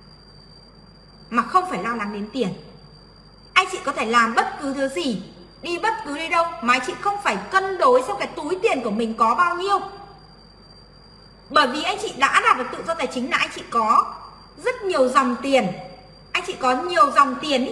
mà không phải lo lắng đến tiền. Anh chị có thể làm bất cứ thứ gì, đi bất cứ đi đâu mà anh chị không phải cân đối xem cái túi tiền của mình có bao nhiêu. Bởi vì anh chị đã đạt được tự do tài chính là anh chị có rất nhiều dòng tiền. Anh chị có nhiều dòng tiền ý.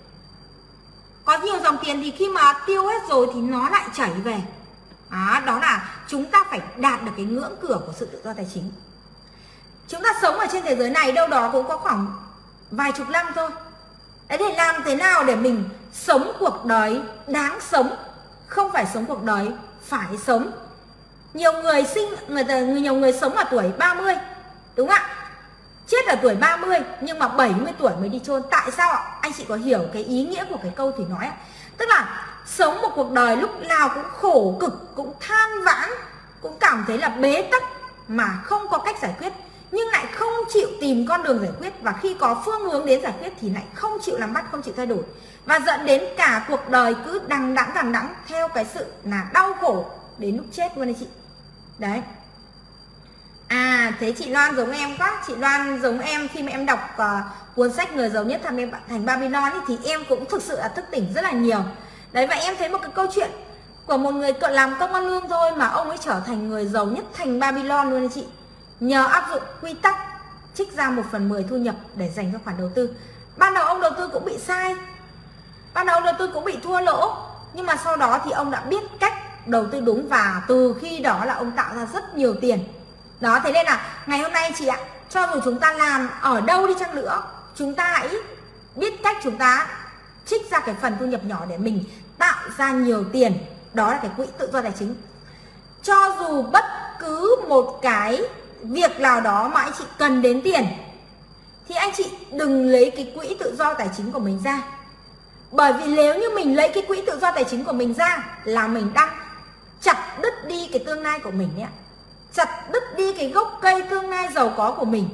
Có nhiều dòng tiền thì khi mà tiêu hết rồi thì nó lại chảy về. À, đó là chúng ta phải đạt được cái ngưỡng cửa của sự tự do tài chính. Chúng ta sống ở trên thế giới này đâu đó cũng có khoảng vài chục năm thôi. Đấy, để làm thế nào để mình sống cuộc đời đáng sống, không phải sống cuộc đời phải sống. Nhiều người sinh người ta nhiều người sống ở tuổi ba mươi, đúng không ạ? Chết ở tuổi ba mươi nhưng mà bảy mươi tuổi mới đi chôn. Tại sao ạ? Anh chị có hiểu cái ý nghĩa của cái câu Thủy nói ạ? Tức là sống một cuộc đời lúc nào cũng khổ cực, cũng than vãn, cũng cảm thấy là bế tắc mà không có cách giải quyết, nhưng lại không chịu tìm con đường giải quyết, và khi có phương hướng đến giải quyết thì lại không chịu làm bắt, không chịu thay đổi, và dẫn đến cả cuộc đời cứ đằng đẵng đằng đẵng theo cái sự là đau khổ đến lúc chết luôn đấy chị. Đấy. À, thế chị Loan giống em quá. Chị Loan giống em khi mà em đọc uh, cuốn sách Người giàu nhất thành, thành Babylon ấy, thì em cũng thực sự là thức tỉnh rất là nhiều. Đấy, và em thấy một cái câu chuyện của một người cận làm công ăn lương thôi mà ông ấy trở thành người giàu nhất thành Babylon luôn đấy chị. Nhờ áp dụng quy tắc trích ra một phần mười thu nhập để dành cho khoản đầu tư. Ban đầu ông đầu tư cũng bị sai, ban đầu ông đầu tư cũng bị thua lỗ, nhưng mà sau đó thì ông đã biết cách đầu tư đúng, và từ khi đó là ông tạo ra rất nhiều tiền. Đó, thế nên là ngày hôm nay chị ạ, cho dù chúng ta làm ở đâu đi chăng nữa, chúng ta hãy biết cách chúng ta trích ra cái phần thu nhập nhỏ để mình tạo ra nhiều tiền. Đó là cái quỹ tự do tài chính. Cho dù bất cứ một cái việc nào đó mà anh chị cần đến tiền thì anh chị đừng lấy cái quỹ tự do tài chính của mình ra. Bởi vì nếu như mình lấy cái quỹ tự do tài chính của mình ra là mình đang chặt đứt đi cái tương lai của mình ấy, chặt đứt đi cái gốc cây tương lai giàu có của mình.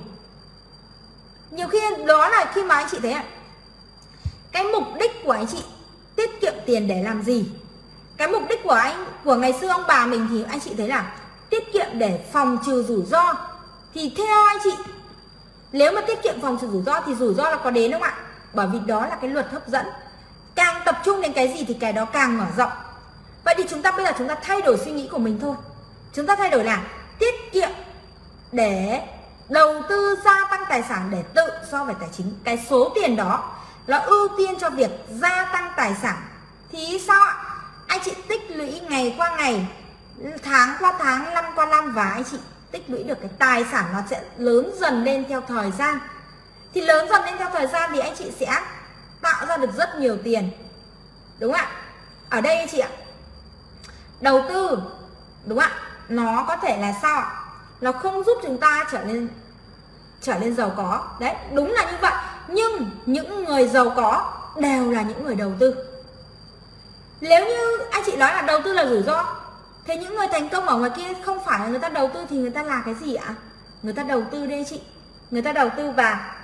Nhiều khi đó là khi mà anh chị thấy ạ, cái mục đích của anh chị tiết kiệm tiền để làm gì? Cái mục đích của anh, của ngày xưa ông bà mình thì anh chị thấy là tiết kiệm để phòng trừ rủi ro. Thì theo anh chị, nếu mà tiết kiệm phòng trừ rủi ro thì rủi ro là có đến không ạ? Bởi vì đó là cái luật hấp dẫn. Càng tập trung đến cái gì thì cái đó càng mở rộng. Vậy thì chúng ta bây giờ chúng ta thay đổi suy nghĩ của mình thôi. Chúng ta thay đổi là tiết kiệm để đầu tư gia tăng tài sản để tự do về tài chính. Cái số tiền đó là ưu tiên cho việc gia tăng tài sản. Thì sao ạ? Anh chị tích lũy ngày qua ngày, tháng qua tháng, năm qua năm, và anh chị tích lũy được cái tài sản nó sẽ lớn dần lên theo thời gian. Thì lớn dần lên theo thời gian thì anh chị sẽ tạo ra được rất nhiều tiền. Đúng ạ? Ở đây anh chị ạ, đầu tư, đúng ạ, nó có thể là sao ạ? Nó không giúp chúng ta trở nên trở nên giàu có. Đấy, đúng là như vậy. Nhưng những người giàu có đều là những người đầu tư. Nếu như anh chị nói là đầu tư là rủi ro, thế những người thành công ở ngoài kia không phải là người ta đầu tư thì người ta là cái gì ạ? Người ta đầu tư đây chị. Người ta đầu tư và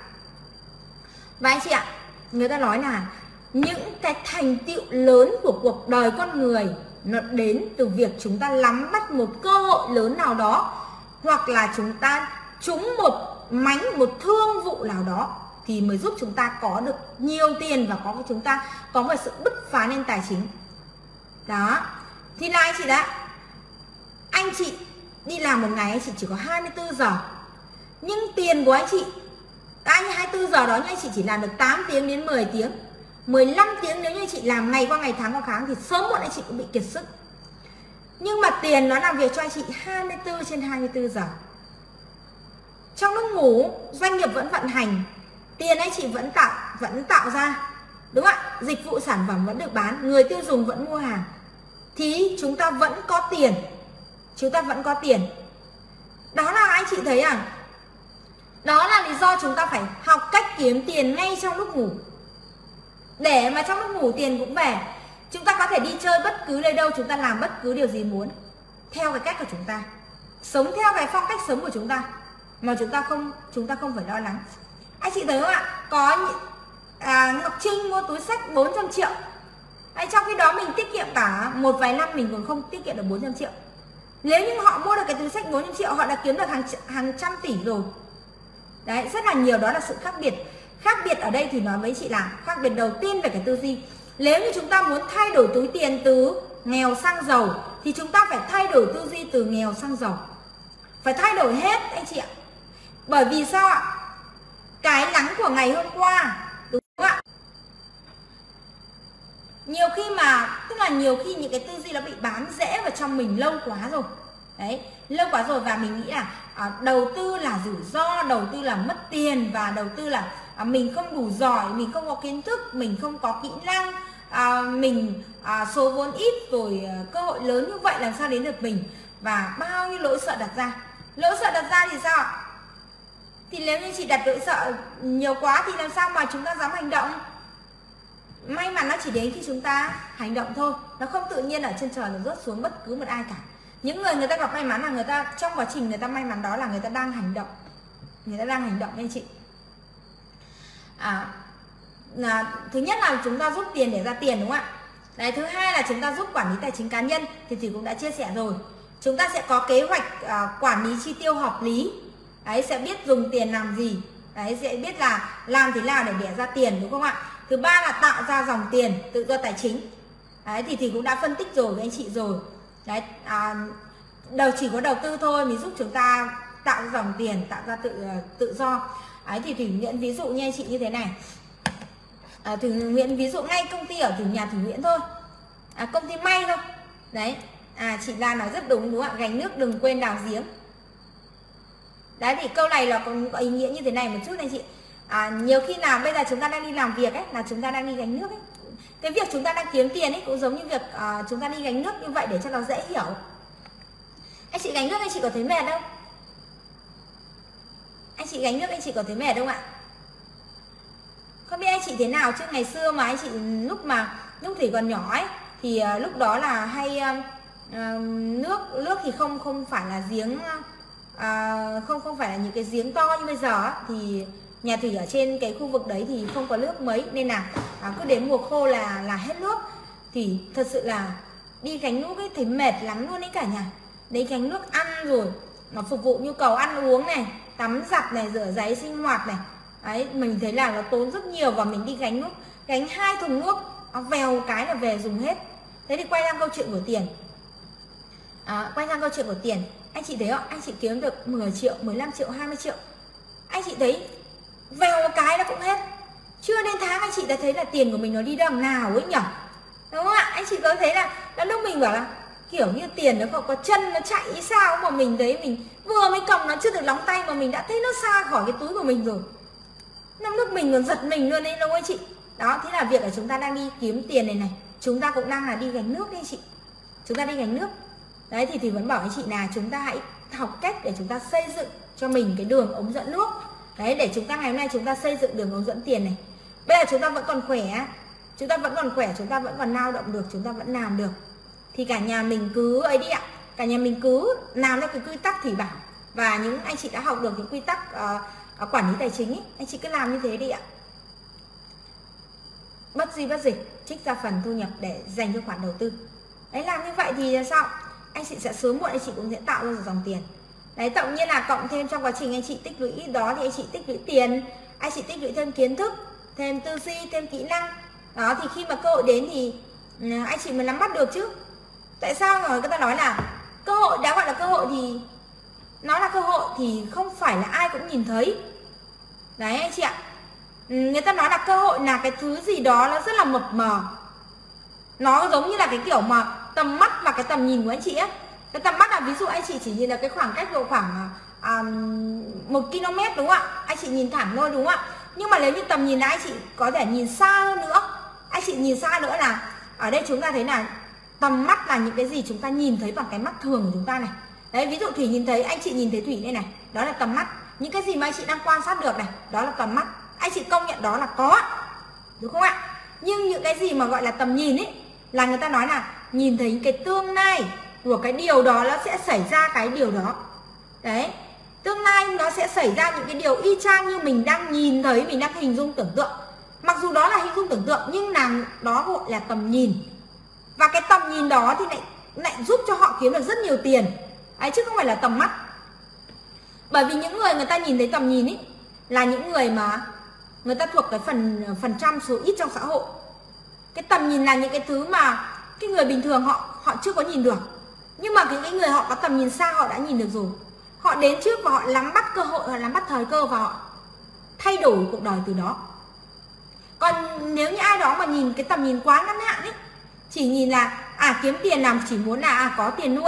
Và anh chị ạ, người ta nói là những cái thành tựu lớn của cuộc đời con người nó đến từ việc chúng ta nắm bắt một cơ hội lớn nào đó, hoặc là chúng ta trúng một mánh, một thương vụ nào đó, thì mới giúp chúng ta có được nhiều tiền và có chúng ta có một sự bứt phá lên tài chính. Đó. Thì là anh chị đã Anh chị đi làm một ngày anh chị chỉ có hai mươi tư giờ, nhưng tiền của anh chị anh hai mươi tư giờ đó anh chị chỉ làm được tám tiếng đến mười tiếng, mười lăm tiếng. Nếu như anh chị làm ngày qua ngày, tháng qua tháng thì sớm muộn anh chị cũng bị kiệt sức. Nhưng mà tiền nó làm việc cho anh chị hai mươi tư trên hai mươi tư giờ. Trong lúc ngủ, doanh nghiệp vẫn vận hành, tiền anh chị vẫn tạo vẫn tạo ra, đúng không ạ? Dịch vụ sản phẩm vẫn được bán, người tiêu dùng vẫn mua hàng, thì chúng ta vẫn có tiền. Chúng ta vẫn có tiền. Đó là anh chị thấy à? Đó là lý do chúng ta phải học cách kiếm tiền ngay trong lúc ngủ, để mà trong lúc ngủ tiền cũng về. Chúng ta có thể đi chơi bất cứ nơi đâu, chúng ta làm bất cứ điều gì muốn, theo cái cách của chúng ta, sống theo cái phong cách sống của chúng ta, mà chúng ta không chúng ta không phải lo lắng. Anh chị thấy không ạ? Có à, Ngọc Trinh mua túi xách bốn trăm triệu. Đấy, trong khi đó mình tiết kiệm cả một vài năm mình còn không tiết kiệm được bốn trăm triệu. Nếu như họ mua được cái túi xách bốn trăm triệu, họ đã kiếm được hàng hàng trăm tỷ rồi. Đấy, rất là nhiều. Đó là sự khác biệt. Khác biệt ở đây thì nói với chị là khác biệt đầu tiên về cái tư duy. Nếu như chúng ta muốn thay đổi túi tiền từ nghèo sang giàu thì chúng ta phải thay đổi tư duy từ nghèo sang giàu. Phải thay đổi hết anh chị ạ. Bởi vì sao ạ? Cái nắng của ngày hôm qua, đúng không ạ? Nhiều khi mà, tức là nhiều khi những cái tư duy nó bị bám rễ vào trong mình lâu quá rồi. Đấy, lâu quá rồi và mình nghĩ là à, đầu tư là rủi ro, đầu tư là mất tiền, và đầu tư là à, mình không đủ giỏi, mình không có kiến thức, mình không có kỹ năng, à, mình à, số vốn ít rồi à, cơ hội lớn như vậy làm sao đến được mình, và bao nhiêu nỗi sợ đặt ra. Nỗi sợ đặt ra thì sao ạ? Thì nếu như chị đặt nỗi sợ nhiều quá thì làm sao mà chúng ta dám hành động. May mắn nó chỉ đến khi chúng ta hành động thôi, nó không tự nhiên ở trên trời nó rớt xuống bất cứ một ai cả. Những người người ta gặp may mắn là người ta trong quá trình người ta may mắn đó là người ta đang hành động, người ta đang hành động anh chị. À, là, thứ nhất là chúng ta rút tiền để ra tiền, đúng không ạ? Đấy, thứ hai là chúng ta giúp quản lý tài chính cá nhân thì thì cũng đã chia sẻ rồi. Chúng ta sẽ có kế hoạch à, quản lý chi tiêu hợp lý. Đấy, sẽ biết dùng tiền làm gì. Đấy, sẽ biết là làm thế nào để đẻ ra tiền, đúng không ạ? Thứ ba là tạo ra dòng tiền tự do tài chính. Đấy, thì thì cũng đã phân tích rồi với anh chị rồi. Đấy, à, đầu chỉ có đầu tư thôi mới giúp chúng ta tạo ra dòng tiền, tạo ra tự tự do. Đấy, thì Thủy Nguyễn ví dụ như anh chị như thế này. À, Thủy Nguyễn ví dụ ngay công ty ở Thủy nhà Thủy Nguyễn thôi, à, công ty may thôi. Đấy, à, chị Lan nói rất đúng, đúng không ạ? Gánh nước đừng quên đào giếng. Đấy, thì câu này là có, có ý nghĩa như thế này một chút anh chị. À, nhiều khi nào bây giờ chúng ta đang đi làm việc ấy, là chúng ta đang đi gánh nước ấy. Cái việc chúng ta đang kiếm tiền ấy cũng giống như việc uh, chúng ta đi gánh nước như vậy để cho nó dễ hiểu. Anh chị gánh nước anh chị có thấy mệt không? Anh chị gánh nước anh chị có thấy mệt không ạ? Không biết anh chị thế nào chứ ngày xưa mà anh chị lúc mà lúc thì còn nhỏ ấy thì uh, lúc đó là hay uh, nước nước thì không không phải là giếng uh, không không phải là những cái giếng to như bây giờ ấy, thì nhà Thủy ở trên cái khu vực đấy thì không có nước mấy, nên là à, cứ đến mùa khô là là hết nước. Thì thật sự là đi gánh nước ấy thấy mệt lắm luôn đấy cả nhà. Đấy, gánh nước ăn rồi mà phục vụ nhu cầu ăn uống này, tắm giặt này, rửa ráy sinh hoạt này. Đấy, mình thấy là nó tốn rất nhiều, và mình đi gánh nước, gánh hai thùng nước, nó vèo cái là về dùng hết. Thế thì quay sang câu chuyện của tiền. À, quay sang câu chuyện của tiền, anh chị thấy không? Anh chị kiếm được mười triệu, mười lăm triệu, hai mươi triệu. Anh chị thấy vèo một cái nó cũng hết. Chưa đến tháng anh chị đã thấy là tiền của mình nó đi đằng nào ấy nhở, đúng không ạ? Anh chị có thấy là đã lúc mình bảo là kiểu như tiền nó không có chân nó chạy sao, mà mình thấy mình vừa mới cầm nó chưa được nóng tay mà mình đã thấy nó xa khỏi cái túi của mình rồi. Năm lúc mình còn giật mình luôn đấy, đúng không anh chị? Đó, thế là việc là chúng ta đang đi kiếm tiền này này, chúng ta cũng đang là đi gánh nước đấy anh chị. Chúng ta đi gánh nước. Đấy, thì thì vẫn bảo anh chị là chúng ta hãy học cách để chúng ta xây dựng cho mình cái đường ống dẫn nước. Đấy, để chúng ta ngày hôm nay chúng ta xây dựng đường ống dẫn tiền này. Bây giờ chúng ta vẫn còn khỏe, chúng ta vẫn còn khỏe, chúng ta vẫn còn lao động được, chúng ta vẫn làm được. Thì cả nhà mình cứ ấy đi ạ, cả nhà mình cứ làm theo cái quy tắc Thủy bảo. Và những anh chị đã học được những quy tắc uh, quản lý tài chính ấy, anh chị cứ làm như thế đi ạ. Bất di bất dịch, trích ra phần thu nhập để dành cho khoản đầu tư. Đấy, làm như vậy thì sao? Anh chị sẽ sớm muộn anh chị cũng sẽ tạo ra dòng tiền. Đấy, tự nhiên là cộng thêm trong quá trình anh chị tích lũy đó thì anh chị tích lũy tiền, anh chị tích lũy thêm kiến thức, thêm tư duy, thêm kỹ năng. Đó, thì khi mà cơ hội đến thì anh chị mới nắm bắt được chứ. Tại sao mà người ta nói là cơ hội, đã gọi là cơ hội thì nó là cơ hội thì không phải là ai cũng nhìn thấy. Đấy anh chị ạ. Người ta nói là cơ hội là cái thứ gì đó nó rất là mập mờ. Nó giống như là cái kiểu mà tầm mắt và cái tầm nhìn của anh chị ấy. Cái tầm mắt là ví dụ anh chị chỉ nhìn là cái khoảng cách độ khoảng à, một ki lô mét đúng không ạ? Anh chị nhìn thẳng thôi đúng không ạ? Nhưng mà nếu như tầm nhìn là anh chị có thể nhìn xa hơn nữa. Anh chị nhìn xa nữa là ở đây chúng ta thấy là tầm mắt là những cái gì chúng ta nhìn thấy bằng cái mắt thường của chúng ta này. Đấy, ví dụ Thủy nhìn thấy, anh chị nhìn thấy Thủy đây này, đó là tầm mắt. Những cái gì mà anh chị đang quan sát được này, đó là tầm mắt. Anh chị công nhận đó là có, đúng không ạ? Nhưng những cái gì mà gọi là tầm nhìn ấy, là người ta nói là nhìn thấy cái tương lai của cái điều đó, nó sẽ xảy ra cái điều đó. Đấy, tương lai nó sẽ xảy ra những cái điều y chang như mình đang nhìn thấy, mình đang hình dung tưởng tượng. Mặc dù đó là hình dung tưởng tượng nhưng là đó gọi là tầm nhìn. Và cái tầm nhìn đó thì lại, lại giúp cho họ kiếm được rất nhiều tiền. Đấy, chứ không phải là tầm mắt. Bởi vì những người người ta nhìn thấy tầm nhìn ấy là những người mà người ta thuộc cái phần phần trăm số ít trong xã hội. Cái tầm nhìn là những cái thứ mà cái người bình thường họ họ chưa có nhìn được. Nhưng mà cái, cái người họ có tầm nhìn xa họ đã nhìn được rồi. Họ đến trước và họ nắm bắt cơ hội, họ nắm bắt thời cơ và họ thay đổi cuộc đời từ đó. Còn nếu như ai đó mà nhìn cái tầm nhìn quá ngắn hạn ấy, chỉ nhìn là à kiếm tiền làm chỉ muốn là à có tiền luôn,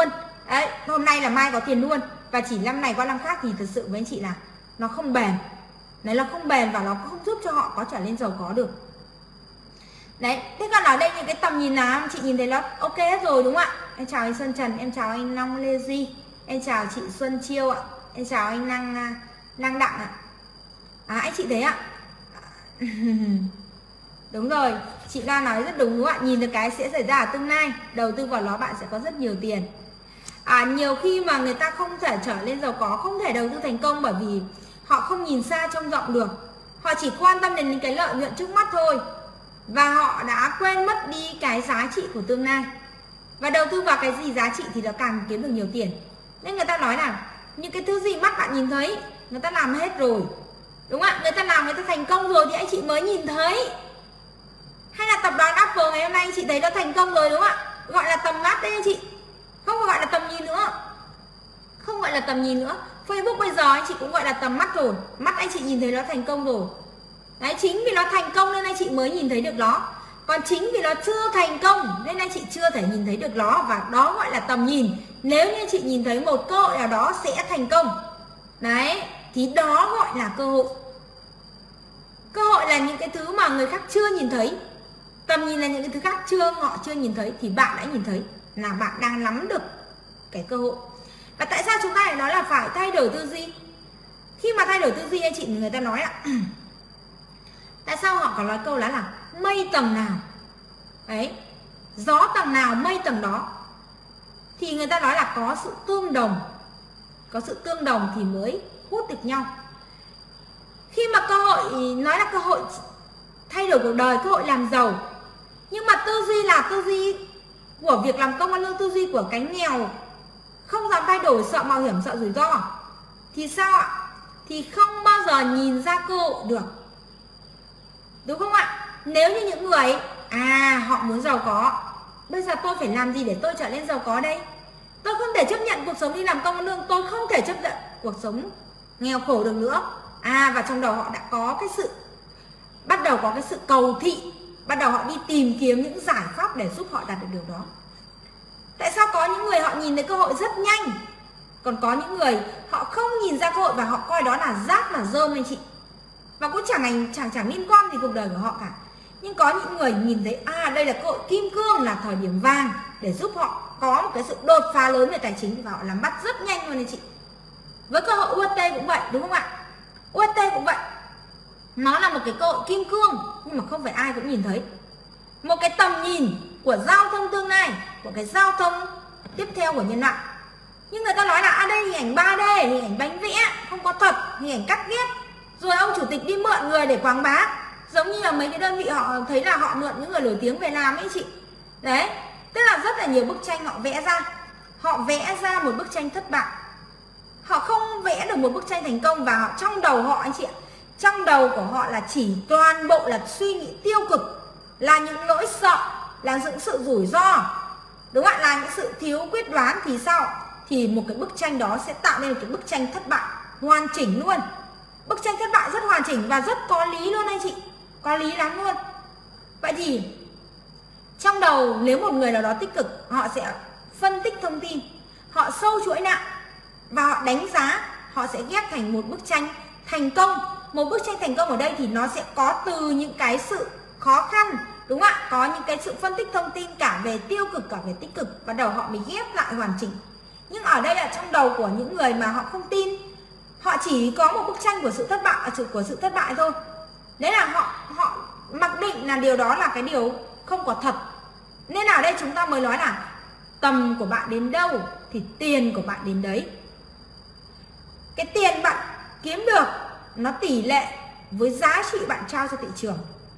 Đấy, hôm nay là mai có tiền luôn. Và chỉ năm này qua năm khác thì thật sự với anh chị là nó không bền. Đấy, là không bền và nó không giúp cho họ có trở lên giàu có được. Đấy, thế còn ở đây những cái tầm nhìn nào chị nhìn thấy nó ok hết rồi đúng không ạ? Em chào anh Xuân Trần, em chào anh Long Lê Di, em chào chị Xuân Chiêu ạ, em chào anh Năng Năng Đặng ạ. À, anh chị thấy ạ? Đúng rồi, chị đang nói rất đúng đúng không ạ? Nhìn được cái sẽ xảy ra ở tương lai, đầu tư vào nó bạn sẽ có rất nhiều tiền. À, nhiều khi mà người ta không thể trở lên giàu có, không thể đầu tư thành công bởi vì họ không nhìn xa trông rộng được. Họ chỉ quan tâm đến những cái lợi nhuận trước mắt thôi. Và họ đã quên mất đi cái giá trị của tương lai. Và đầu tư vào cái gì giá trị thì nó càng kiếm được nhiều tiền. Nên người ta nói là những cái thứ gì mắt bạn nhìn thấy, người ta làm hết rồi. Đúng không ạ? Người ta làm, người ta thành công rồi thì anh chị mới nhìn thấy. Hay là tập đoàn Apple ngày hôm nay anh chị thấy nó thành công rồi đúng không ạ? Gọi là tầm mắt đấy anh chị. Không gọi là tầm nhìn nữa. Không gọi là tầm nhìn nữa. Facebook bây giờ anh chị cũng gọi là tầm mắt rồi. Mắt anh chị nhìn thấy nó thành công rồi. Đấy, chính vì nó thành công nên anh chị mới nhìn thấy được nó. Còn chính vì nó chưa thành công nên anh chị chưa thể nhìn thấy được nó. Và đó gọi là tầm nhìn. Nếu như chị nhìn thấy một cơ hội nào đó sẽ thành công, đấy, thì đó gọi là cơ hội. Cơ hội là những cái thứ mà người khác chưa nhìn thấy. Tầm nhìn là những cái thứ khác chưa họ chưa nhìn thấy thì bạn đã nhìn thấy, là bạn đang nắm được cái cơ hội. Và tại sao chúng ta lại nói là phải thay đổi tư duy? Khi mà thay đổi tư duy anh chị, người ta nói là tại sao họ có nói câu là là mây tầng nào đấy, gió tầng nào mây tầng đó. Thì người ta nói là có sự tương đồng. Có sự tương đồng thì mới hút được nhau. Khi mà cơ hội, nói là cơ hội thay đổi cuộc đời, cơ hội làm giàu, nhưng mà tư duy là tư duy của việc làm công ăn lương, tư duy của cánh nghèo, không dám thay đổi, sợ mạo hiểm, sợ rủi ro, thì sao ạ? Thì không bao giờ nhìn ra cơ hội được. Đúng không ạ? Nếu như những người à họ muốn giàu có, bây giờ tôi phải làm gì để tôi trở nên giàu có đây? Tôi không thể chấp nhận cuộc sống đi làm công ăn lương, tôi không thể chấp nhận cuộc sống nghèo khổ được nữa. À, và trong đầu họ đã có cái sự, bắt đầu có cái sự cầu thị, bắt đầu họ đi tìm kiếm những giải pháp để giúp họ đạt được điều đó. Tại sao có những người họ nhìn thấy cơ hội rất nhanh, còn có những người họ không nhìn ra cơ hội và họ coi đó là rác, là rơm anh chị, và cũng chẳng ảnh chẳng chẳng liên quan gì cuộc đời của họ cả. Nhưng có những người nhìn thấy à đây là cơ hội kim cương, là thời điểm vàng để giúp họ có một cái sự đột phá lớn về tài chính, và họ làm bắt rất nhanh luôn anh chị. Với cơ hội u ét tê cũng vậy đúng không ạ? u ét tê cũng vậy, nó là một cái cơ hội kim cương nhưng mà không phải ai cũng nhìn thấy. Một cái tầm nhìn của giao thông tương lai, của cái giao thông tiếp theo của nhân loại. Nhưng người ta nói là à đây hình ảnh ba D, hình ảnh bánh vẽ, không có thật, hình ảnh cắt ghép. Rồi ông chủ tịch đi mượn người để quảng bá, giống như là mấy cái đơn vị họ thấy là họ mượn những người nổi tiếng về làm ấy chị. Đấy, tức là rất là nhiều bức tranh họ vẽ ra. Họ vẽ ra một bức tranh thất bại, họ không vẽ được một bức tranh thành công. Và họ, trong đầu họ anh chị ạ, trong đầu của họ là chỉ toàn bộ là suy nghĩ tiêu cực, là những nỗi sợ, là những sự rủi ro, đúng không ạ? Là những sự thiếu quyết đoán. Thì sao? Thì một cái bức tranh đó sẽ tạo nên một cái bức tranh thất bại hoàn chỉnh luôn. Bức tranh thất bại rất hoàn chỉnh và rất có lý luôn anh chị, có lý lắm luôn. Vậy thì trong đầu nếu một người nào đó tích cực, họ sẽ phân tích thông tin, họ sâu chuỗi lại và họ đánh giá, họ sẽ ghép thành một bức tranh thành công. Một bức tranh thành công ở đây thì nó sẽ có từ những cái sự khó khăn, đúng không ạ? Có những cái sự phân tích thông tin cả về tiêu cực cả về tích cực, và đầu họ mới ghép lại hoàn chỉnh. Nhưng ở đây là trong đầu của những người mà họ không tin, họ chỉ có một bức tranh của sự thất bại, của sự thất bại thôi. Đấy là họ họ mặc định là điều đó là cái điều không có thật. Nên ở đây chúng ta mới nói là tầm của bạn đến đâu thì tiền của bạn đến đấy. Cái tiền bạn kiếm được nó tỷ lệ với giá trị bạn trao cho thị trường.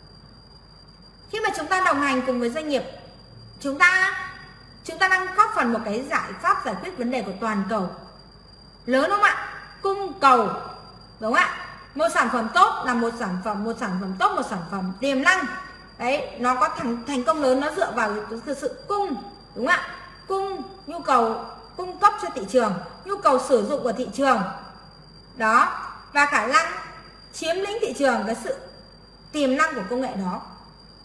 Khi mà chúng ta đồng hành cùng với doanh nghiệp, chúng ta chúng ta đang góp phần một cái giải pháp giải quyết vấn đề của toàn cầu lớn, đúng không ạ? Cung cầu, đúng không ạ? Một sản phẩm tốt là một sản phẩm, một sản phẩm tốt, một sản phẩm tiềm năng. Đấy, nó có thành thành công lớn, nó dựa vào cái sự cung, đúng không ạ? Cung, nhu cầu cung cấp cho thị trường, nhu cầu sử dụng của thị trường. Đó, và khả năng chiếm lĩnh thị trường, cái sự tiềm năng của công nghệ đó.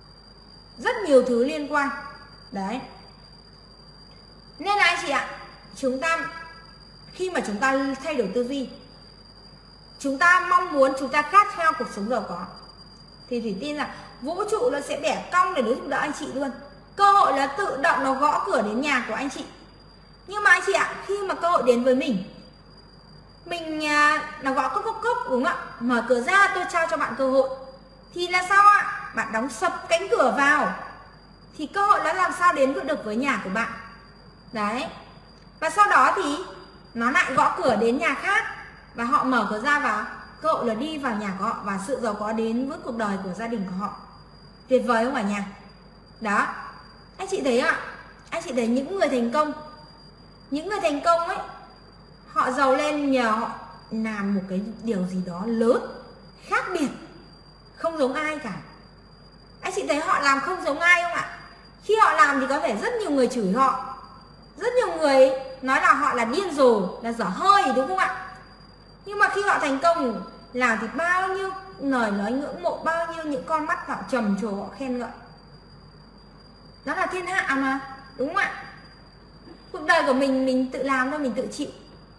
Rất nhiều thứ liên quan. Đấy. Nên là anh chị ạ, chúng ta khi mà chúng ta thay đổi tư duy, chúng ta mong muốn, chúng ta khát khao cuộc sống giàu có, thì Thủy tin là vũ trụ nó sẽ bẻ cong để đối giúp đỡ anh chị luôn. Cơ hội là tự động nó gõ cửa đến nhà của anh chị. Nhưng mà anh chị ạ, khi mà cơ hội đến với mình, mình à, nó gõ cốc cốc cốc, đúng không ạ? Mở cửa ra, tôi trao cho bạn cơ hội, thì là sao ạ? Bạn đóng sập cánh cửa vào, thì cơ hội nó làm sao đến được với nhà của bạn. Đấy. Và sau đó thì nó lại gõ cửa đến nhà khác, và họ mở cửa ra vào, cơ hội là đi vào nhà của họ, và sự giàu có đến với cuộc đời của gia đình của họ. Tuyệt vời không cả nhà? Đó. Anh chị thấy ạ, anh chị thấy những người thành công, những người thành công ấy, họ giàu lên nhờ họ làm một cái điều gì đó lớn, khác biệt, không giống ai cả. Anh chị thấy họ làm không giống ai không ạ? Khi họ làm thì có thể rất nhiều người chửi họ, rất nhiều người nói là họ là điên rồ, là dở hơi, đúng không ạ? Nhưng mà khi họ thành công làm thì bao nhiêu lời nói ngưỡng mộ, bao nhiêu những con mắt họ trầm trồ, họ khen ngợi. Đó là thiên hạ mà, đúng không ạ? Cuộc đời của mình mình tự làm thôi, mình tự chịu.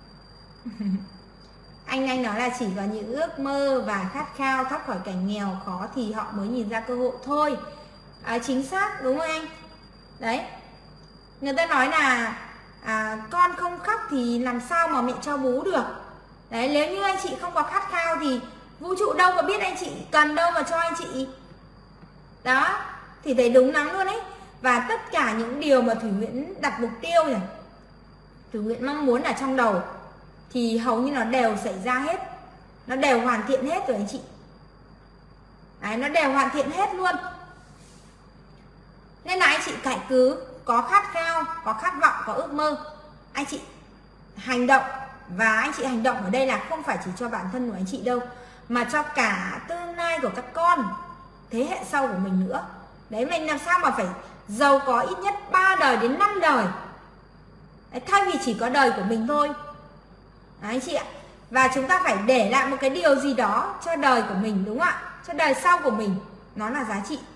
Anh anh nói là chỉ có những ước mơ và khát khao thoát khỏi cảnh nghèo khó thì họ mới nhìn ra cơ hội thôi. À, chính xác, đúng không anh? Đấy. Người ta nói là à, con không khóc thì làm sao mà mẹ cho bú được. Đấy, nếu như anh chị không có khát khao thì vũ trụ đâu có biết anh chị cần đâu mà cho anh chị. Đó, thì thấy đúng lắm luôn ấy. Và tất cả những điều mà Thủy Nguyễn đặt mục tiêu này, Thủy Nguyễn mong muốn ở trong đầu, thì hầu như nó đều xảy ra hết, nó đều hoàn thiện hết rồi anh chị. Đấy, nó đều hoàn thiện hết luôn. Nên là anh chị hãy cứ có khát khao, có khát vọng, có ước mơ, anh chị hành động. Và anh chị hành động ở đây là không phải chỉ cho bản thân của anh chị đâu, mà cho cả tương lai của các con, thế hệ sau của mình nữa. Đấy, mình làm sao mà phải giàu có ít nhất ba đời đến năm đời. Đấy, thay vì chỉ có đời của mình thôi. Đấy, anh chị ạ. Và chúng ta phải để lại một cái điều gì đó cho đời của mình, đúng không ạ? Cho đời sau của mình, nó là giá trị.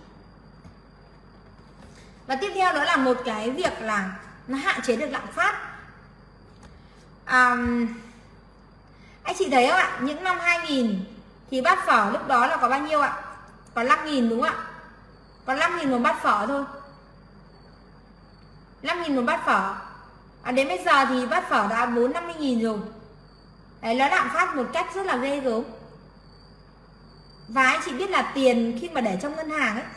Và tiếp theo đó là một cái việc là nó hạn chế được lạm phát. à, Anh chị thấy không ạ? Những năm hai nghìn thì bát phở lúc đó là có bao nhiêu ạ? Có năm nghìn, đúng không ạ? Có năm nghìn một bát phở thôi, năm nghìn một bát phở. À, đến bây giờ thì bát phở đã bốn năm mươi nghìn rồi. Đấy, nó lạm phát một cách rất là ghê gớm. Và anh chị biết là tiền khi mà để trong ngân hàng ấy,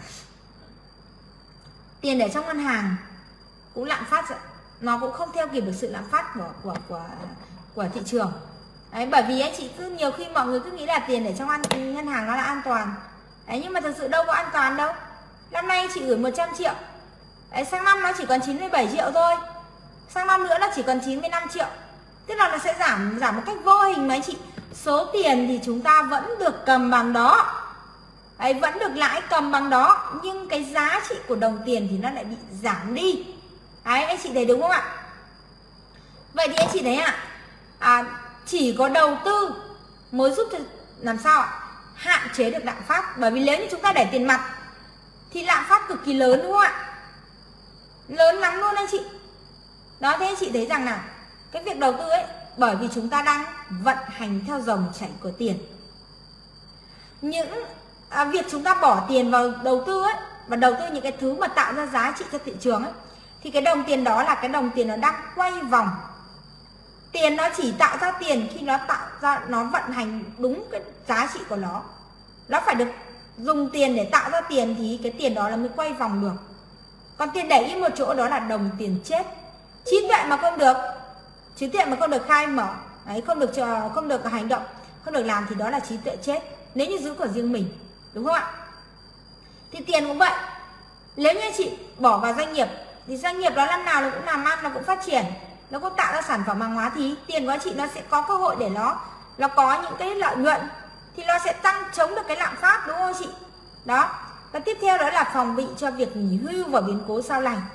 tiền để trong ngân hàng cũng lạm phát, nó cũng không theo kịp được sự lạm phát của của của của thị trường. Đấy, bởi vì anh chị cứ nhiều khi mọi người cứ nghĩ là tiền để trong ngân hàng nó là an toàn. Đấy, nhưng mà thực sự đâu có an toàn đâu. Năm nay anh chị gửi một trăm triệu, đấy, sang năm nó chỉ còn chín mươi bảy triệu thôi, sang năm nữa nó chỉ còn chín mươi lăm triệu. Tức là nó sẽ giảm giảm một cách vô hình mà anh chị. Số tiền thì chúng ta vẫn được cầm bằng đó, đấy, vẫn được lãi cầm bằng đó, nhưng cái giá trị của đồng tiền thì nó lại bị giảm đi. Đấy, anh chị thấy đúng không ạ? Vậy thì anh chị thấy ạ, à, chỉ có đầu tư mới giúp cho làm sao ạ? Hạn chế được lạm phát. Bởi vì nếu như chúng ta để tiền mặt thì lạm phát cực kỳ lớn, đúng không ạ? Lớn lắm luôn anh chị. Đó, thế anh chị thấy rằng là cái việc đầu tư ấy, bởi vì chúng ta đang vận hành theo dòng chảy của tiền. Những à, việc chúng ta bỏ tiền vào đầu tư ấy, và đầu tư những cái thứ mà tạo ra giá trị cho thị trường ấy, thì cái đồng tiền đó là cái đồng tiền nó đang quay vòng. Tiền nó chỉ tạo ra tiền khi nó tạo ra, nó vận hành đúng cái giá trị của nó. Nó phải được dùng tiền để tạo ra tiền thì cái tiền đó là mới quay vòng được. Còn tiền để im một chỗ đó là đồng tiền chết. Trí tuệ mà không được, trí tuệ mà không được khai mở, đấy, không được không được hành động, không được làm thì đó là trí tuệ chết. Nếu như giữ của riêng mình, đúng không ạ? Thì tiền cũng vậy. Nếu như chị bỏ vào doanh nghiệp thì doanh nghiệp đó năm nào nó cũng làm ăn, nó cũng phát triển, nó cũng tạo ra sản phẩm hàng hóa, thì tiền của chị nó sẽ có cơ hội để nó nó có những cái lợi nhuận, thì nó sẽ tăng chống được cái lạm phát, đúng không chị? Đó. Và tiếp theo đó là phòng bị cho việc nghỉ hưu và biến cố sau này.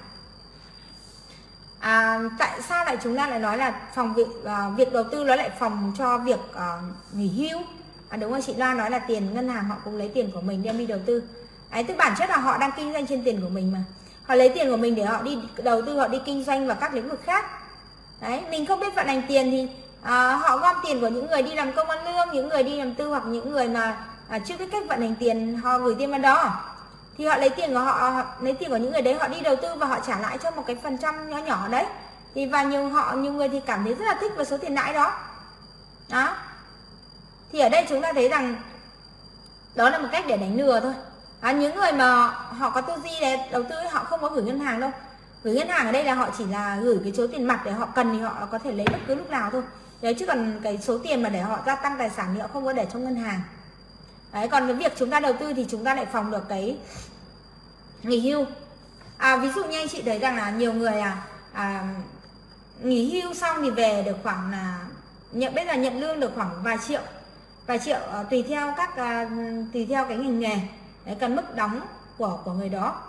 À, tại sao lại chúng ta lại nói là phòng bị à, việc đầu tư nó lại phòng cho việc à, nghỉ hưu? À, đúng không chị Loan nói là tiền ngân hàng họ cũng lấy tiền của mình đem đi đầu tư. Đấy, tức bản chất là họ đang kinh doanh trên tiền của mình mà. Họ lấy tiền của mình để họ đi đầu tư, họ đi kinh doanh vào các lĩnh vực khác. Đấy, mình không biết vận hành tiền thì à, họ gom tiền của những người đi làm công ăn lương, những người đi làm tư, hoặc những người mà à, chưa biết cách vận hành tiền, họ gửi tiền vào đó thì họ lấy tiền của họ, họ lấy tiền của những người đấy, họ đi đầu tư và họ trả lại cho một cái phần trăm nhỏ nhỏ đấy. Thì và nhiều họ nhiều người thì cảm thấy rất là thích với số tiền lãi đó. Đó. Thì ở đây chúng ta thấy rằng đó là một cách để đánh lừa thôi. À, những người mà họ có tư duy để đầu tư, họ không có gửi ngân hàng đâu. Gửi ngân hàng ở đây là họ chỉ là gửi cái số tiền mặt để họ cần thì họ có thể lấy bất cứ lúc nào thôi. Đấy, chứ còn cái số tiền mà để họ gia tăng tài sản thì họ không có để trong ngân hàng. Đấy, còn cái việc chúng ta đầu tư thì chúng ta lại phòng được cái nghỉ hưu. À, ví dụ như anh chị thấy rằng là nhiều người à, à nghỉ hưu xong thì về được khoảng là nhận bây giờ nhận lương được khoảng vài triệu, vài triệu uh, tùy theo các uh, tùy theo cái ngành nghề, đấy, cần mức đóng của của người đó.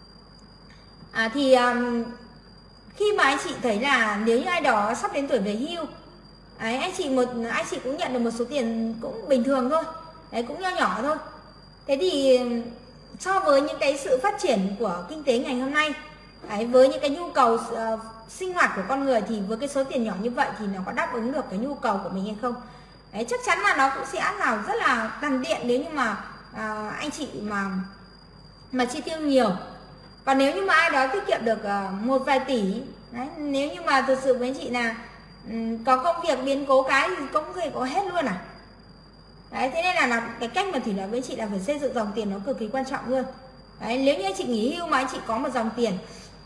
À, thì um, khi mà anh chị thấy là nếu như ai đó sắp đến tuổi về hưu, đấy, anh chị một anh chị cũng nhận được một số tiền cũng bình thường thôi, đấy, cũng nho nhỏ thôi. Thế thì so với những cái sự phát triển của kinh tế ngày hôm nay, đấy, với những cái nhu cầu uh, sinh hoạt của con người, thì với cái số tiền nhỏ như vậy thì nó có đáp ứng được cái nhu cầu của mình hay không? Đấy, chắc chắn là nó cũng sẽ là rất là tàn tiện nếu như mà uh, anh chị mà mà chi tiêu nhiều. Còn nếu như mà ai đó tiết kiệm được uh, một vài tỷ, đấy, nếu như mà thực sự với anh chị là um, có công việc biến cố cái thì cũng có thể có hết luôn à. Đấy, thế nên là, là cái cách mà Thủy nói với chị là phải xây dựng dòng tiền nó cực kỳ quan trọng luôn. Đấy, nếu như anh chị nghỉ hưu mà anh chị có một dòng tiền,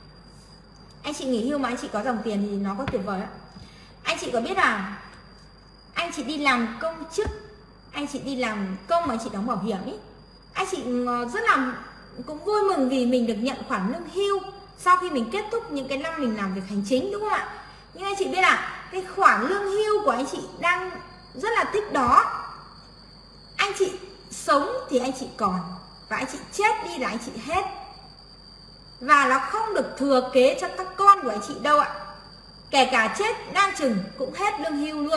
anh chị nghỉ hưu mà anh chị có dòng tiền thì nó có tuyệt vời ạ. Anh chị có biết là anh chị đi làm công chức, anh chị đi làm công mà anh chị đóng bảo hiểm ý, anh chị rất là cũng vui mừng vì mình được nhận khoản lương hưu sau khi mình kết thúc những cái năm mình làm việc hành chính, đúng không ạ? Nhưng anh chị biết là cái khoản lương hưu của anh chị đang rất là thích đó. Anh chị sống thì anh chị còn, và anh chị chết đi là anh chị hết. Và nó không được thừa kế cho các con của anh chị đâu ạ. Kể cả chết đang chừng cũng hết lương hưu luôn.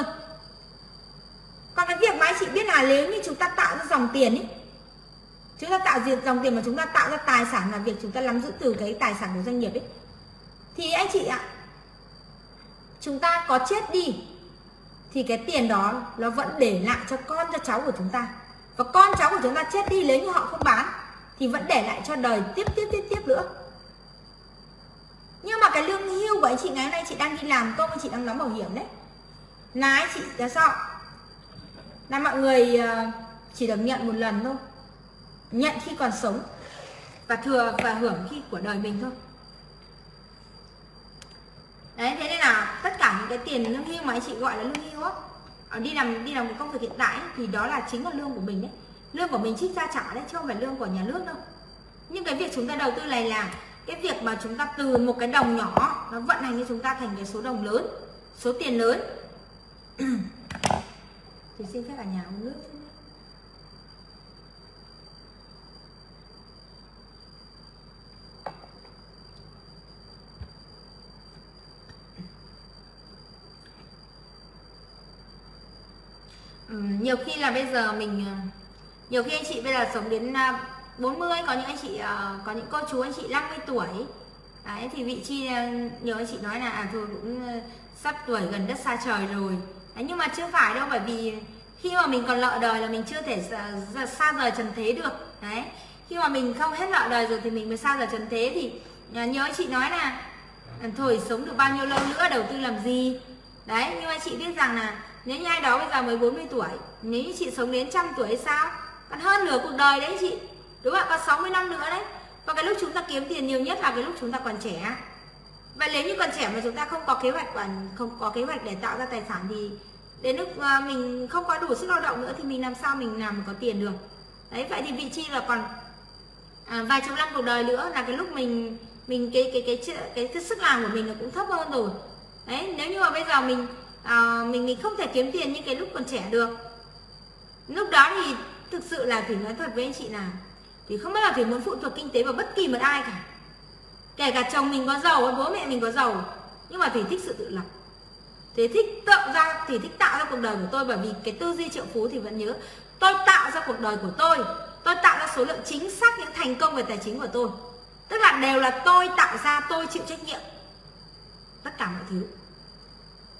Còn cái việc mà anh chị biết là nếu như chúng ta tạo ra dòng tiền ý, chúng ta tạo ra dòng tiền mà chúng ta tạo ra tài sản là việc chúng ta nắm giữ từ cái tài sản của doanh nghiệp ấy, thì anh chị ạ, chúng ta có chết đi thì cái tiền đó nó vẫn để lại cho con cho cháu của chúng ta. Và con cháu của chúng ta chết đi, nếu như họ không bán thì vẫn để lại cho đời tiếp tiếp tiếp tiếp nữa. Nhưng mà cái lương hưu của anh chị ngày hôm nay chị đang đi làm công, anh chị đang đóng bảo hiểm đấy, là anh chị là sao? Là mọi người chỉ được nhận một lần thôi, nhận khi còn sống và thừa và hưởng khi của đời mình thôi. Đấy, thế nên là tất cả những cái tiền lương hưu mà anh chị gọi là lương hưu á, đi làm đi làm cái công việc hiện tại ấy, thì đó là chính là lương của mình đấy, lương của mình trích ra trả đấy, chứ không phải lương của nhà nước đâu. Nhưng cái việc chúng ta đầu tư này là cái việc mà chúng ta từ một cái đồng nhỏ nó vận hành cho chúng ta thành cái số đồng lớn, số tiền lớn. Thì xin phép cả nhà uống nước. Ừ, nhiều khi là bây giờ mình nhiều khi anh chị bây giờ sống đến bốn mươi, có những anh chị có những cô chú anh chị năm mươi tuổi đấy, thì vị trí nhiều anh chị nói là à, thôi cũng sắp tuổi gần đất xa trời rồi đấy, nhưng mà chưa phải đâu, bởi vì khi mà mình còn lợ đời là mình chưa thể xa, xa rời trần thế được đấy. Khi mà mình không hết lợ đời rồi thì mình mới xa rời trần thế. Thì nhiều anh chị nói là thôi sống được bao nhiêu lâu nữa, đầu tư làm gì đấy. Nhưng mà chị biết rằng là nếu như ai đó bây giờ mới bốn mươi tuổi, nếu như chị sống đến trăm tuổi hay sao, còn hơn nửa cuộc đời đấy chị, đúng không ạ? Còn sáu mươi năm nữa đấy. Và cái lúc chúng ta kiếm tiền nhiều nhất là cái lúc chúng ta còn trẻ. Vậy nếu như còn trẻ mà chúng ta không có kế hoạch không có kế hoạch để tạo ra tài sản thì đến lúc mình không có đủ sức lao động nữa thì mình làm sao mình làm có tiền được. Đấy, vậy thì vị trí là còn à, vài chục năm cuộc đời nữa là cái lúc mình mình cái cái cái cái, cái, cái sức làm của mình nó cũng thấp hơn rồi. Đấy, nếu như mà bây giờ mình à, mình mình không thể kiếm tiền như cái lúc còn trẻ được, lúc đó thì thực sự là Thủy nói thật với anh chị là thì không bao giờ Thủy muốn phụ thuộc kinh tế vào bất kỳ một ai cả, kể cả chồng mình có giàu, bố mẹ mình có giàu, nhưng mà Thủy thích sự tự lập. Thủy thích tạo ra, Thủy thích tạo ra cuộc đời của tôi, bởi vì cái tư duy triệu phú thì vẫn nhớ tôi tạo ra cuộc đời của tôi, tôi tạo ra số lượng chính xác những thành công về tài chính của tôi, tức là đều là tôi tạo ra, tôi chịu trách nhiệm tất cả mọi thứ.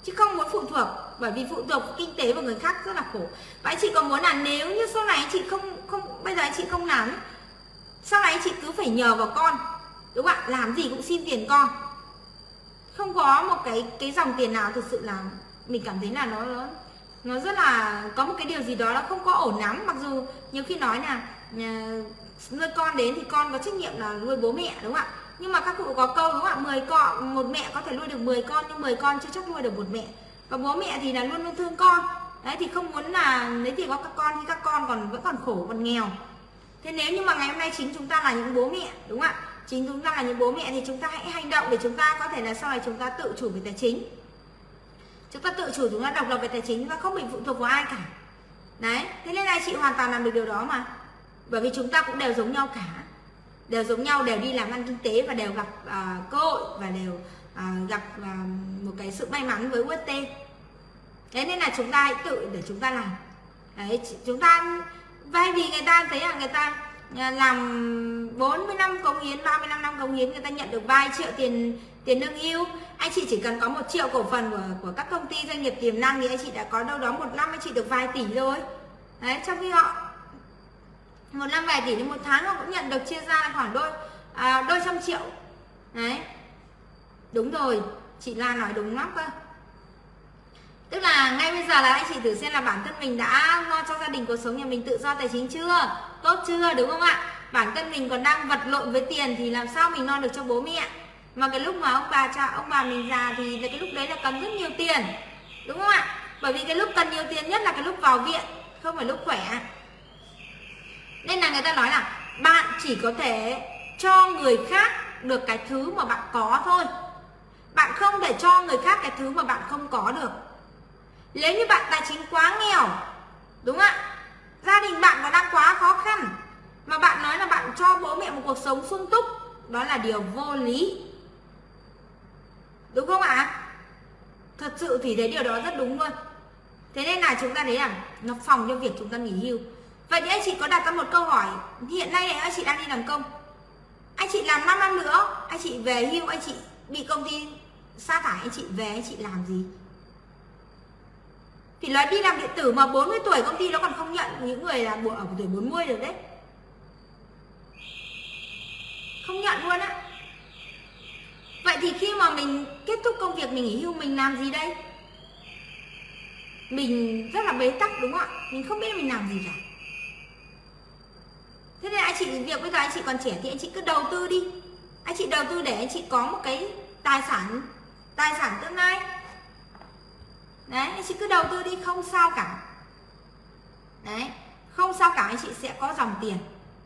chứ không muốn phụ thuộc, bởi vì phụ thuộc kinh tế vào người khác rất là khổ. Và anh chị còn muốn là nếu như sau này anh chị không không bây giờ anh chị không làm ấy, sau này anh chị cứ phải nhờ vào con, đúng không ạ? Làm gì cũng xin tiền con, không có một cái cái dòng tiền nào thực sự là mình cảm thấy là nó nó nó rất là có một cái điều gì đó nó không có ổn lắm. Mặc dù nhiều khi nói là nuôi con đến thì con có trách nhiệm là nuôi bố mẹ, đúng không ạ? Nhưng mà các cụ có câu, đúng không ạ? mười con, một mẹ có thể nuôi được mười con, nhưng mười con chưa chắc nuôi được một mẹ. Và bố mẹ thì là luôn luôn thương con. Đấy, thì không muốn là lấy tiền của các con khi các con còn vẫn còn khổ, còn nghèo. Thế nếu như mà ngày hôm nay chính chúng ta là những bố mẹ, đúng không ạ? Chính chúng ta là những bố mẹ thì chúng ta hãy hành động để chúng ta có thể là sau này chúng ta tự chủ về tài chính. Chúng ta tự chủ, chúng ta độc lập về tài chính và không bị phụ thuộc vào ai cả. Đấy, thế nên là chị hoàn toàn làm được điều đó mà. Bởi vì chúng ta cũng đều giống nhau cả, đều giống nhau, đều đi làm ăn kinh tế và đều gặp uh, cơ hội và đều uh, gặp uh, một cái sự may mắn với u ét tê. Thế nên là chúng ta hãy tự để chúng ta làm. Đấy, chúng ta vay vì người ta thấy là người ta làm bốn mươi năm cống hiến, ba mươi lăm năm cống hiến, người ta nhận được vài triệu tiền tiền lương hưu. Anh chị chỉ cần có một triệu cổ phần của của các công ty doanh nghiệp tiềm năng thì anh chị đã có đâu đó một năm anh chị được vài tỷ rồi. Đấy, trong khi họ một năm vài tỷ, đến một tháng họ cũng nhận được chia ra khoảng đôi à, đôi trăm triệu. Đấy, đúng rồi, chị Lan nói đúng lắm cơ. Tức là ngay bây giờ là anh chị thử xem là bản thân mình đã lo cho gia đình, cuộc sống nhà mình tự do tài chính chưa, tốt chưa, đúng không ạ? Bản thân mình còn đang vật lộn với tiền thì làm sao mình lo được cho bố mẹ. Mà cái lúc mà ông bà cha ông bà mình già thì cái lúc đấy là cần rất nhiều tiền, đúng không ạ? Bởi vì cái lúc cần nhiều tiền nhất là cái lúc vào viện, không phải lúc khỏe. Nên là người ta nói là bạn chỉ có thể cho người khác được cái thứ mà bạn có thôi. Bạn không thể cho người khác cái thứ mà bạn không có được. Nếu như bạn tài chính quá nghèo, đúng không ạ? Gia đình bạn còn đang quá khó khăn mà bạn nói là bạn cho bố mẹ một cuộc sống sung túc, đó là điều vô lý, đúng không ạ? Thật sự thì thấy điều đó rất đúng luôn. Thế nên là chúng ta thấy là nó phòng cho việc chúng ta nghỉ hưu. Vậy thì anh chị có đặt ra một câu hỏi, hiện nay anh chị đang đi làm công, anh chị làm năm năm nữa, anh chị về hưu, anh chị bị công ty sa thải, anh chị về anh chị làm gì? Thì nói đi làm điện tử mà bốn mươi tuổi công ty nó còn không nhận những người là ở tuổi bốn mươi được đấy, không nhận luôn á. Vậy thì khi mà mình kết thúc công việc, mình nghỉ hưu, mình làm gì đây? Mình rất là bế tắc, đúng không ạ? Mình không biết mình làm gì cả. Thế nên anh chị, việc bây giờ anh chị còn trẻ thì anh chị cứ đầu tư đi. Anh chị đầu tư để anh chị có một cái tài sản, tài sản tương lai. Đấy, anh chị cứ đầu tư đi, không sao cả. Đấy, không sao cả, anh chị sẽ có dòng tiền.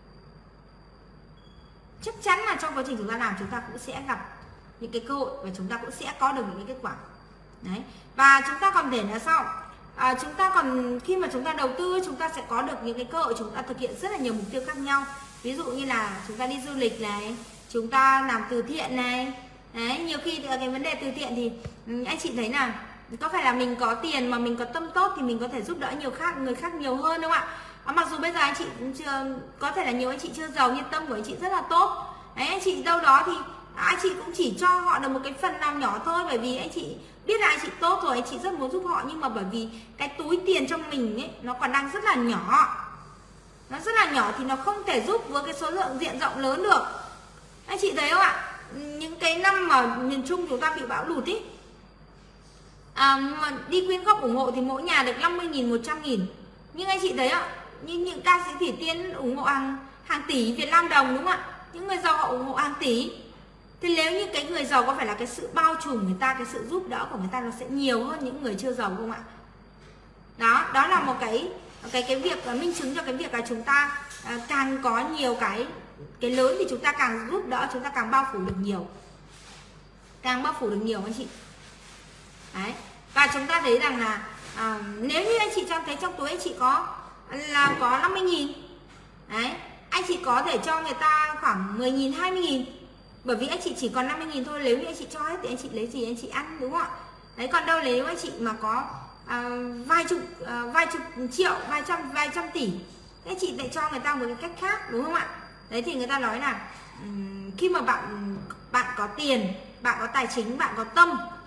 Chắc chắn là trong quá trình chúng ta làm, chúng ta cũng sẽ gặp những cái cơ hội và chúng ta cũng sẽ có được những cái kết quả. Đấy, và chúng ta còn thể là sao? À, chúng ta còn khi mà chúng ta đầu tư, chúng ta sẽ có được những cái cơ hội, chúng ta thực hiện rất là nhiều mục tiêu khác nhau. Ví dụ như là chúng ta đi du lịch này, chúng ta làm từ thiện này. Đấy, nhiều khi cái vấn đề từ thiện thì anh chị thấy là có phải là mình có tiền mà mình có tâm tốt thì mình có thể giúp đỡ nhiều khác người khác nhiều hơn, đúng không ạ? À, mặc dù bây giờ anh chị chưa, có thể là nhiều anh chị chưa giàu nhưng tâm của anh chị rất là tốt. Đấy, anh chị đâu đó thì anh chị cũng chỉ cho họ được một cái phần nào nhỏ thôi, bởi vì anh chị biết là anh chị tốt rồi, anh chị rất muốn giúp họ, nhưng mà bởi vì cái túi tiền trong mình ấy nó còn đang rất là nhỏ, nó rất là nhỏ thì nó không thể giúp với cái số lượng diện rộng lớn được. Anh chị thấy không ạ? Những cái năm mà miền Trung chúng ta bị bão lụt ý, à, mà đi quyên góp ủng hộ thì mỗi nhà được năm mươi nghìn, một trăm nghìn. Nhưng anh chị thấy ạ, như những ca sĩ Thủy Tiên ủng hộ hàng hàng tỷ Việt Nam đồng, đúng không ạ? Những người giàu họ ủng hộ hàng tỷ. Thì nếu như cái người giàu có phải là cái sự bao trùm người ta, cái sự giúp đỡ của người ta nó sẽ nhiều hơn những người chưa giàu không ạ? Đó, đó là một cái cái cái việc minh chứng cho cái việc là chúng ta à, càng có nhiều cái cái lớn thì chúng ta càng giúp đỡ, chúng ta càng bao phủ được nhiều, càng bao phủ được nhiều anh chị. Đấy, và chúng ta thấy rằng là à, nếu như anh chị trong thấy trong túi anh chị có là có năm mươi nghìn, đấy, anh chị có thể cho người ta khoảng mười nghìn, hai mươi nghìn. Bởi vì anh chị chỉ còn năm mươi nghìn thôi, nếu như anh chị cho hết thì anh chị lấy gì anh chị ăn, đúng không ạ? Đấy, còn đâu nếu anh chị mà có à, vài chục à, vài chục triệu, vài trăm vài trăm tỷ, anh chị lại cho người ta một cái cách khác, đúng không ạ? Đấy thì người ta nói là um, khi mà bạn bạn có tiền, bạn có tài chính, bạn có tâm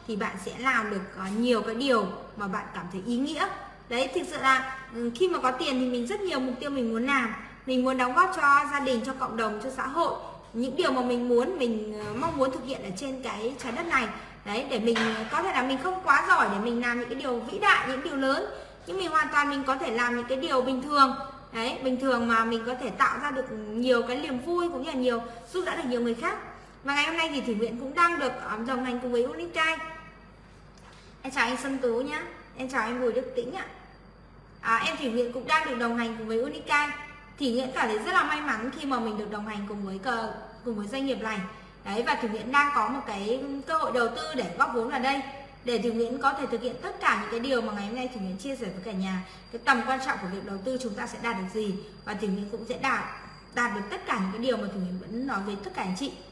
thì bạn sẽ làm được uh, nhiều cái điều mà bạn cảm thấy ý nghĩa. Đấy, thực sự là khi mà có tiền thì mình rất nhiều mục tiêu mình muốn làm. Mình muốn đóng góp cho gia đình, cho cộng đồng, cho xã hội. Những điều mà mình muốn, mình mong muốn thực hiện ở trên cái trái đất này. Đấy, để mình có thể là mình không quá giỏi để mình làm những cái điều vĩ đại, những điều lớn, nhưng mình hoàn toàn mình có thể làm những cái điều bình thường. Đấy, bình thường mà mình có thể tạo ra được nhiều cái niềm vui cũng như là nhiều giúp đỡ được nhiều người khác. Và ngày hôm nay thì Thủy Nguyễn cũng đang được đồng hành cùng với Unicai. Em chào anh Xuân Tú nhá. Em chào anh Bùi Đức Tĩnh ạ. À, em Thủy Nguyễn cũng đang được đồng hành cùng với Unicai. Thủy Nguyễn cảm thấy rất là may mắn khi mà mình được đồng hành cùng với cùng với doanh nghiệp này. Đấy, và Thủy Nguyễn đang có một cái cơ hội đầu tư để góp vốn vào đây, để Thủy Nguyễn có thể thực hiện tất cả những cái điều mà ngày hôm nay Thủy Nguyễn chia sẻ với cả nhà. Cái tầm quan trọng của việc đầu tư chúng ta sẽ đạt được gì, và Thủy Nguyễn cũng sẽ đạt đạt được tất cả những cái điều mà Thủy Nguyễn vẫn nói với tất cả anh chị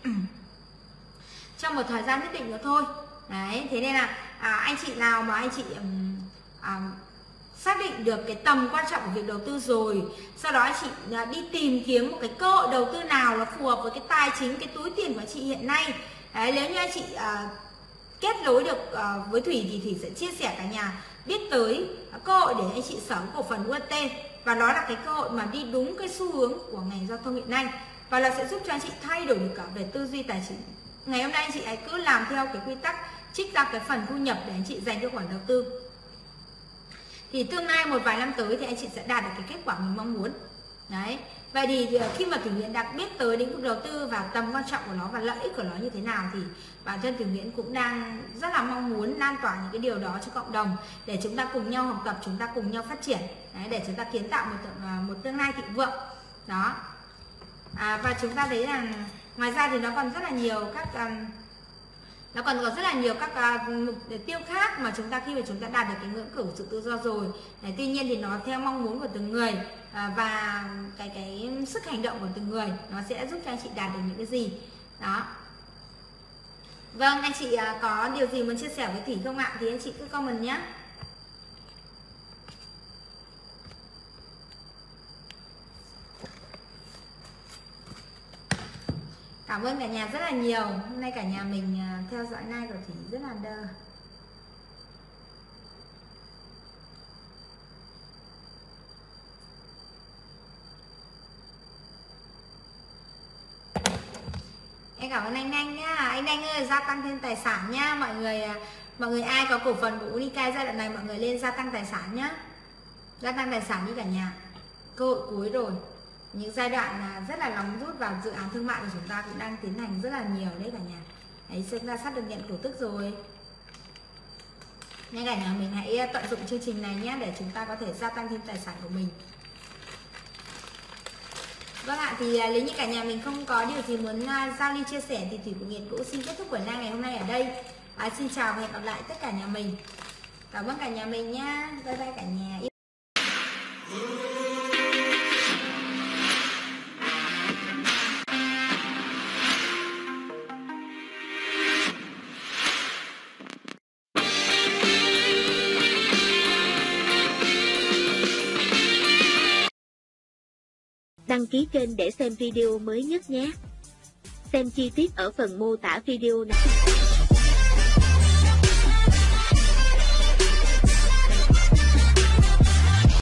trong một thời gian nhất định nữa thôi. Đấy, thế nên là à, anh chị nào mà anh chị um, à, xác định được cái tầm quan trọng của việc đầu tư rồi, sau đó anh chị à, đi tìm kiếm một cái cơ hội đầu tư nào nó phù hợp với cái tài chính, cái túi tiền của anh chị hiện nay. Đấy, nếu như anh chị à, kết nối được à, với Thủy thì Thủy sẽ chia sẻ cả nhà biết tới à, cơ hội để anh chị sở cổ phần u ét tê, và đó là cái cơ hội mà đi đúng cái xu hướng của ngành giao thông hiện nay, và là sẽ giúp cho anh chị thay đổi được cả về tư duy tài chính. Ngày hôm nay anh chị hãy cứ làm theo cái quy tắc trích ra cái phần thu nhập để anh chị dành cho khoản đầu tư, thì tương lai một vài năm tới thì anh chị sẽ đạt được cái kết quả mình mong muốn. Đấy, vậy thì khi mà Thủy Nguyễn đã biết tới lĩnh vực đầu tư và tầm quan trọng của nó và lợi ích của nó như thế nào, thì bản thân Thủy Nguyễn cũng đang rất là mong muốn lan tỏa những cái điều đó cho cộng đồng, để chúng ta cùng nhau học tập, chúng ta cùng nhau phát triển. Đấy, để chúng ta kiến tạo một một tương lai thịnh vượng đó. À, và chúng ta thấy rằng ngoài ra thì nó còn rất là nhiều các um, nó còn có rất là nhiều các uh, mục tiêu khác mà chúng ta khi mà chúng ta đạt được cái ngưỡng cửa của sự tự do rồi. Đấy, tuy nhiên thì nó theo mong muốn của từng người uh, và cái cái sức hành động của từng người, nó sẽ giúp cho anh chị đạt được những cái gì đó. Vâng, anh chị uh, có điều gì muốn chia sẻ với Thủy không ạ? Thì anh chị cứ comment nhé. Cảm ơn cả nhà rất là nhiều. Hôm nay cả nhà mình theo dõi live của Thủy rất là đơ. Em cảm ơn anh Anh nhá. Anh Anh ơi, gia tăng thêm tài sản nhá. Mọi người mọi người ai có cổ phần của Unicai giai đoạn này, mọi người lên gia tăng tài sản nhá. Gia tăng tài sản đi cả nhà. Cơ hội cuối rồi. Những giai đoạn rất là nóng rút vào dự án thương mại của chúng ta cũng đang tiến hành rất là nhiều đấy cả nhà. Đấy, chúng ta sắp được nhận cổ tức rồi. Nên cả nhà mình hãy tận dụng chương trình này nhé, để chúng ta có thể gia tăng thêm tài sản của mình. Vâng ạ, thì nếu như cả nhà mình không có điều gì muốn giao lưu chia sẻ thì Thủy Nguyễn cũng xin kết thúc buổi live ngày hôm nay ở đây. À, xin chào và hẹn gặp lại tất cả nhà mình. Cảm ơn cả nhà mình nhá. Bye bye cả nhà. Đăng ký kênh để xem video mới nhất nhé. Xem chi tiết ở phần mô tả video này.